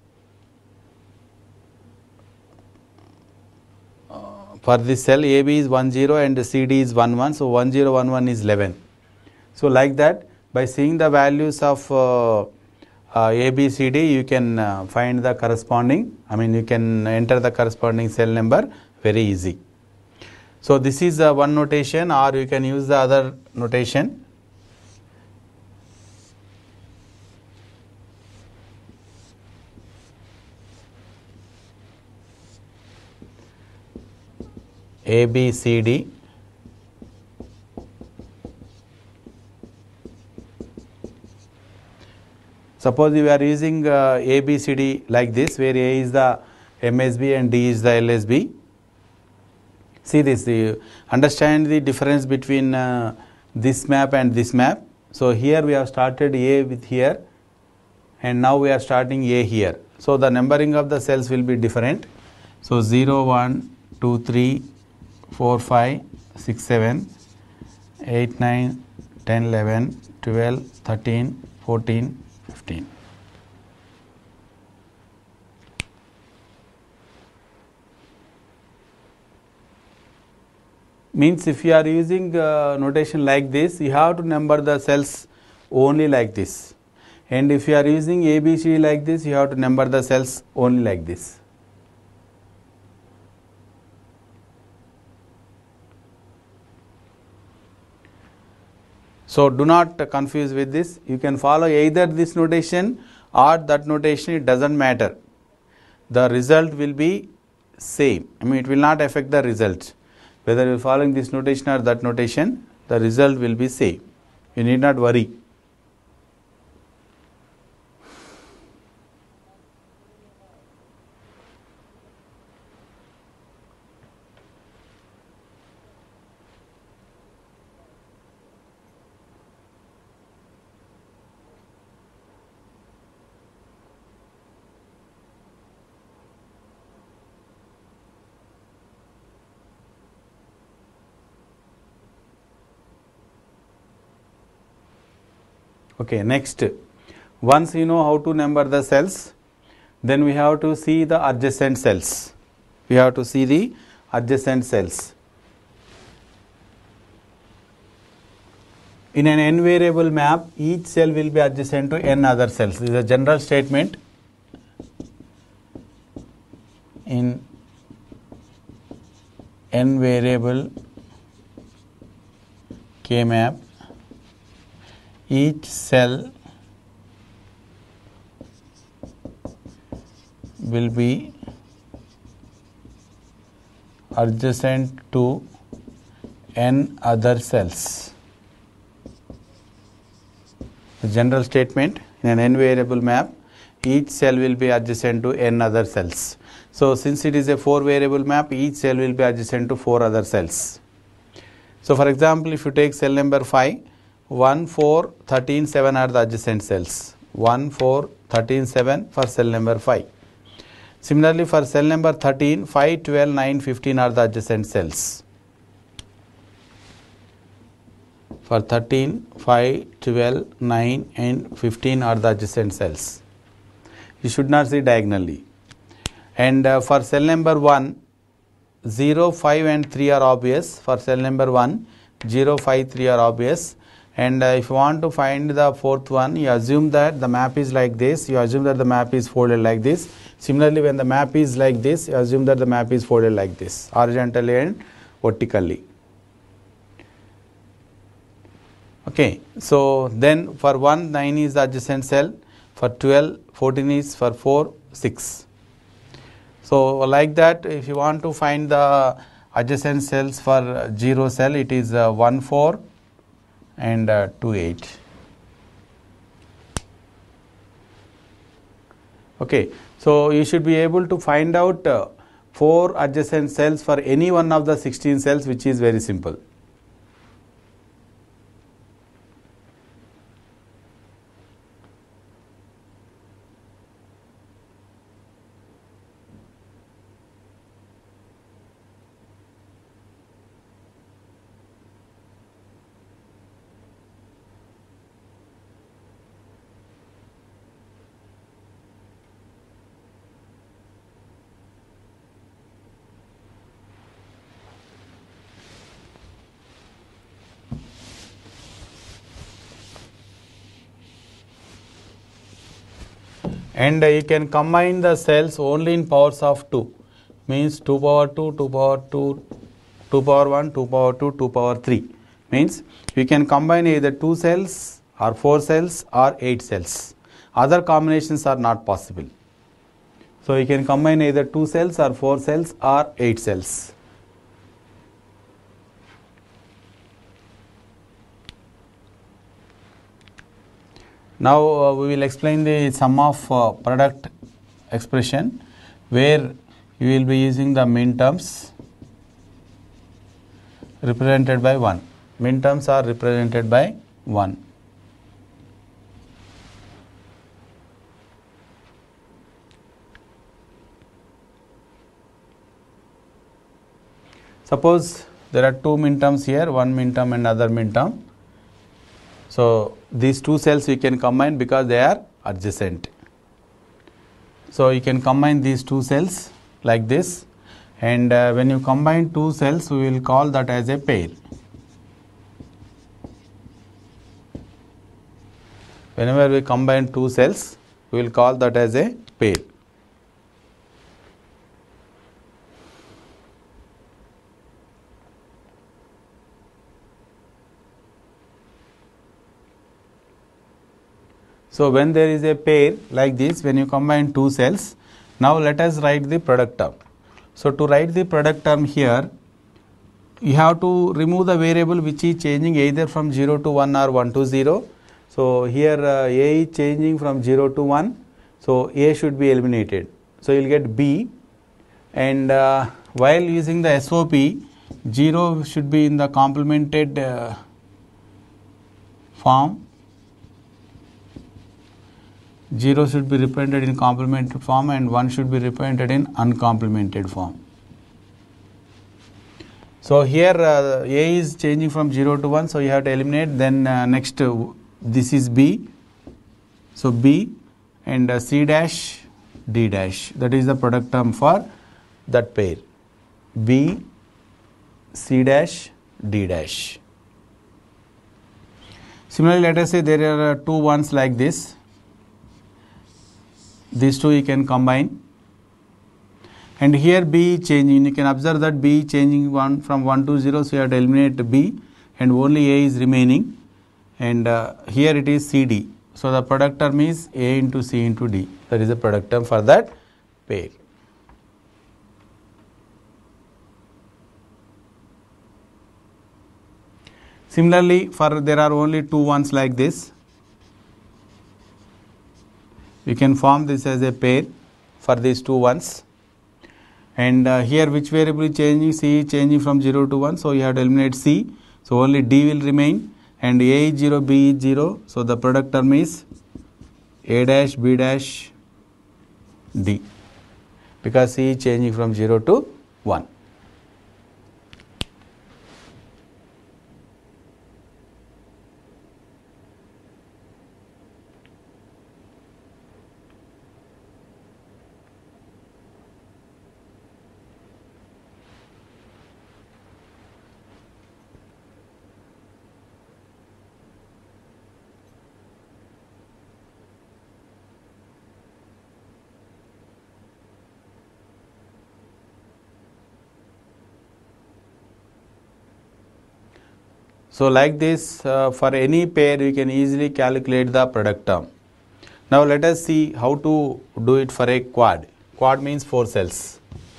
For this cell A, B is 1, 0 and C, D is 1, 1. So 1, 0, 1, 1 is 11. So like that, by seeing the values of A, B, C, D, you can find the corresponding, you can enter the corresponding cell number very easy. So this is one notation, or you can use the other notation. A, B, C, D. Suppose you are using A, B, C, D like this, where A is the MSB and D is the LSB. See this, understand the difference between this map and this map. So here we have started A with here, and now we are starting A here. So the numbering of the cells will be different. So 0, 1, 2, 3, 4, 5, 6, 7, 8, 9, 10, 11, 12, 13, 14, 15. Means if you are using notation like this, you have to number the cells only like this. And if you are using ABC like this, you have to number the cells only like this. So do not confuse with this. You can follow either this notation or that notation, it doesn't matter. The result will be same. It will not affect the result. Whether you are following this notation or that notation, the result will be same. You need not worry. Okay, next, once you know how to number the cells, then we have to see the adjacent cells. We have to see the adjacent cells. In an n variable map, each cell will be adjacent to n other cells. This is a general statement. In n variable K map, each cell will be adjacent to n other cells. The general statement, in an n variable map, each cell will be adjacent to n other cells. So, since it is a 4 variable map, each cell will be adjacent to 4 other cells. So, for example, if you take cell number 5, 1, 4, 13, 7 are the adjacent cells. 1, 4, 13, 7 for cell number 5. Similarly, for cell number 13, 5, 12, 9, 15 are the adjacent cells. For 13, 5, 12, 9 and 15 are the adjacent cells. You should not see diagonally. And for cell number 1, 0, 5 and 3 are obvious. For cell number 1, 0, 5, 3 are obvious. And if you want to find the fourth one, you assume that the map is like this. You assume that the map is folded like this. Similarly, when the map is like this, you assume that the map is folded like this, horizontally and vertically. Okay, so then for 1, 9 is the adjacent cell. For 12, 14 is for 4, 6. So like that, if you want to find the adjacent cells for 0 cell, it is 1, 4 and 2, 8. Okay, so you should be able to find out 4 adjacent cells for any one of the 16 cells, which is very simple. And you can combine the cells only in powers of 2, means 2 power 2, 2 power 2, 2 power 1, 2 power 2, 2 power 3. Means you can combine either 2 cells or 4 cells or 8 cells. Other combinations are not possible. So you can combine either 2 cells or 4 cells or 8 cells. Now we will explain the sum of product expression, where you will be using the min terms represented by 1. Min terms are represented by 1. Suppose there are 2 min terms here, one min term and other min term. So these 2 cells you can combine because they are adjacent. So you can combine these 2 cells like this, and when you combine 2 cells, we will call that as a pair. Whenever we combine 2 cells, we will call that as a pair. So when there is a pair like this, when you combine 2 cells, now let us write the product term. So to write the product term here, you have to remove the variable which is changing either from 0 to 1 or 1 to 0. So here A is changing from 0 to 1, so A should be eliminated. So you will get B, and while using the SOP, 0 should be in the complemented form. 0 should be represented in complemented form and 1 should be represented in uncomplemented form. So here A is changing from 0 to 1, so you have to eliminate. Then next this is B, so B and C dash D dash, that is the product term for that pair, B C dash D dash. Similarly, let us say there are two ones like this, these two you can combine, and here B changing, you can observe that B changing from 1 to 0, so you have to eliminate B and only A is remaining, and here it is CD. So the product term is A into C into D, that is the product term for that pair. Similarly, for there are only two ones like this, you can form this as a pair for these two ones, and here which variable is changing? C is changing from 0 to 1, so you have to eliminate C, so only D will remain, and A is 0, B is 0, so the product term is A dash B dash D, because C is changing from 0 to 1. So like this, for any pair you can easily calculate the product term. Now let us see how to do it for a quad. Quad means 4 cells.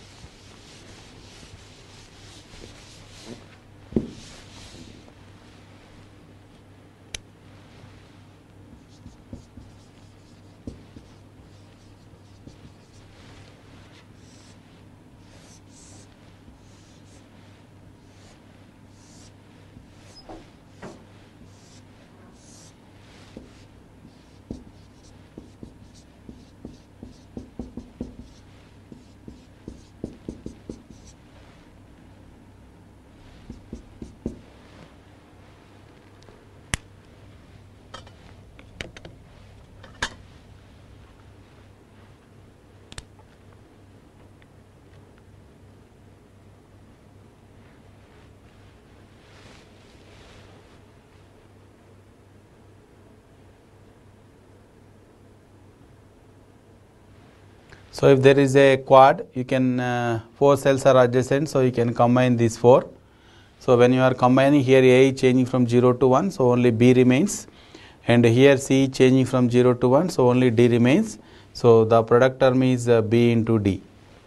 So if there is a quad, you can 4 cells are adjacent, so you can combine these 4. So when you are combining, here A is changing from 0 to 1, so only B remains, and here C is changing from 0 to 1, so only D remains. So the product term is B into D.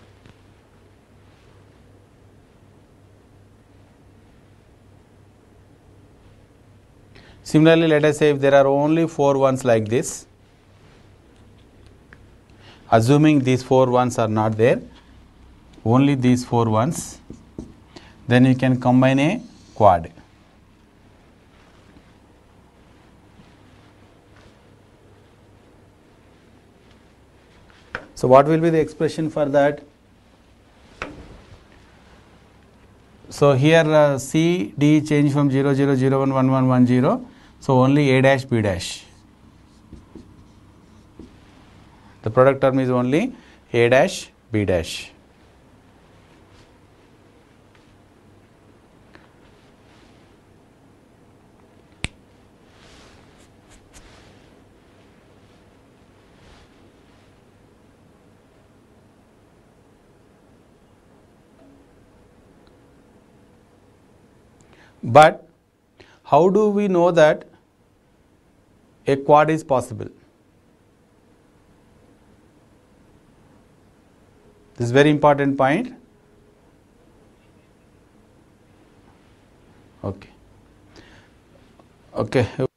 Similarly, let us say if there are only 4 ones like this, assuming these 4 ones are not there, only these 4 ones, then you can combine a quad. So what will be the expression for that? So here C, D change from 0, 0, 0, 1, 1, 1, 1, 0, so only A dash B dash. The product term is only A dash B dash. But how do we know that a quad is possible? This is very important point. Okay.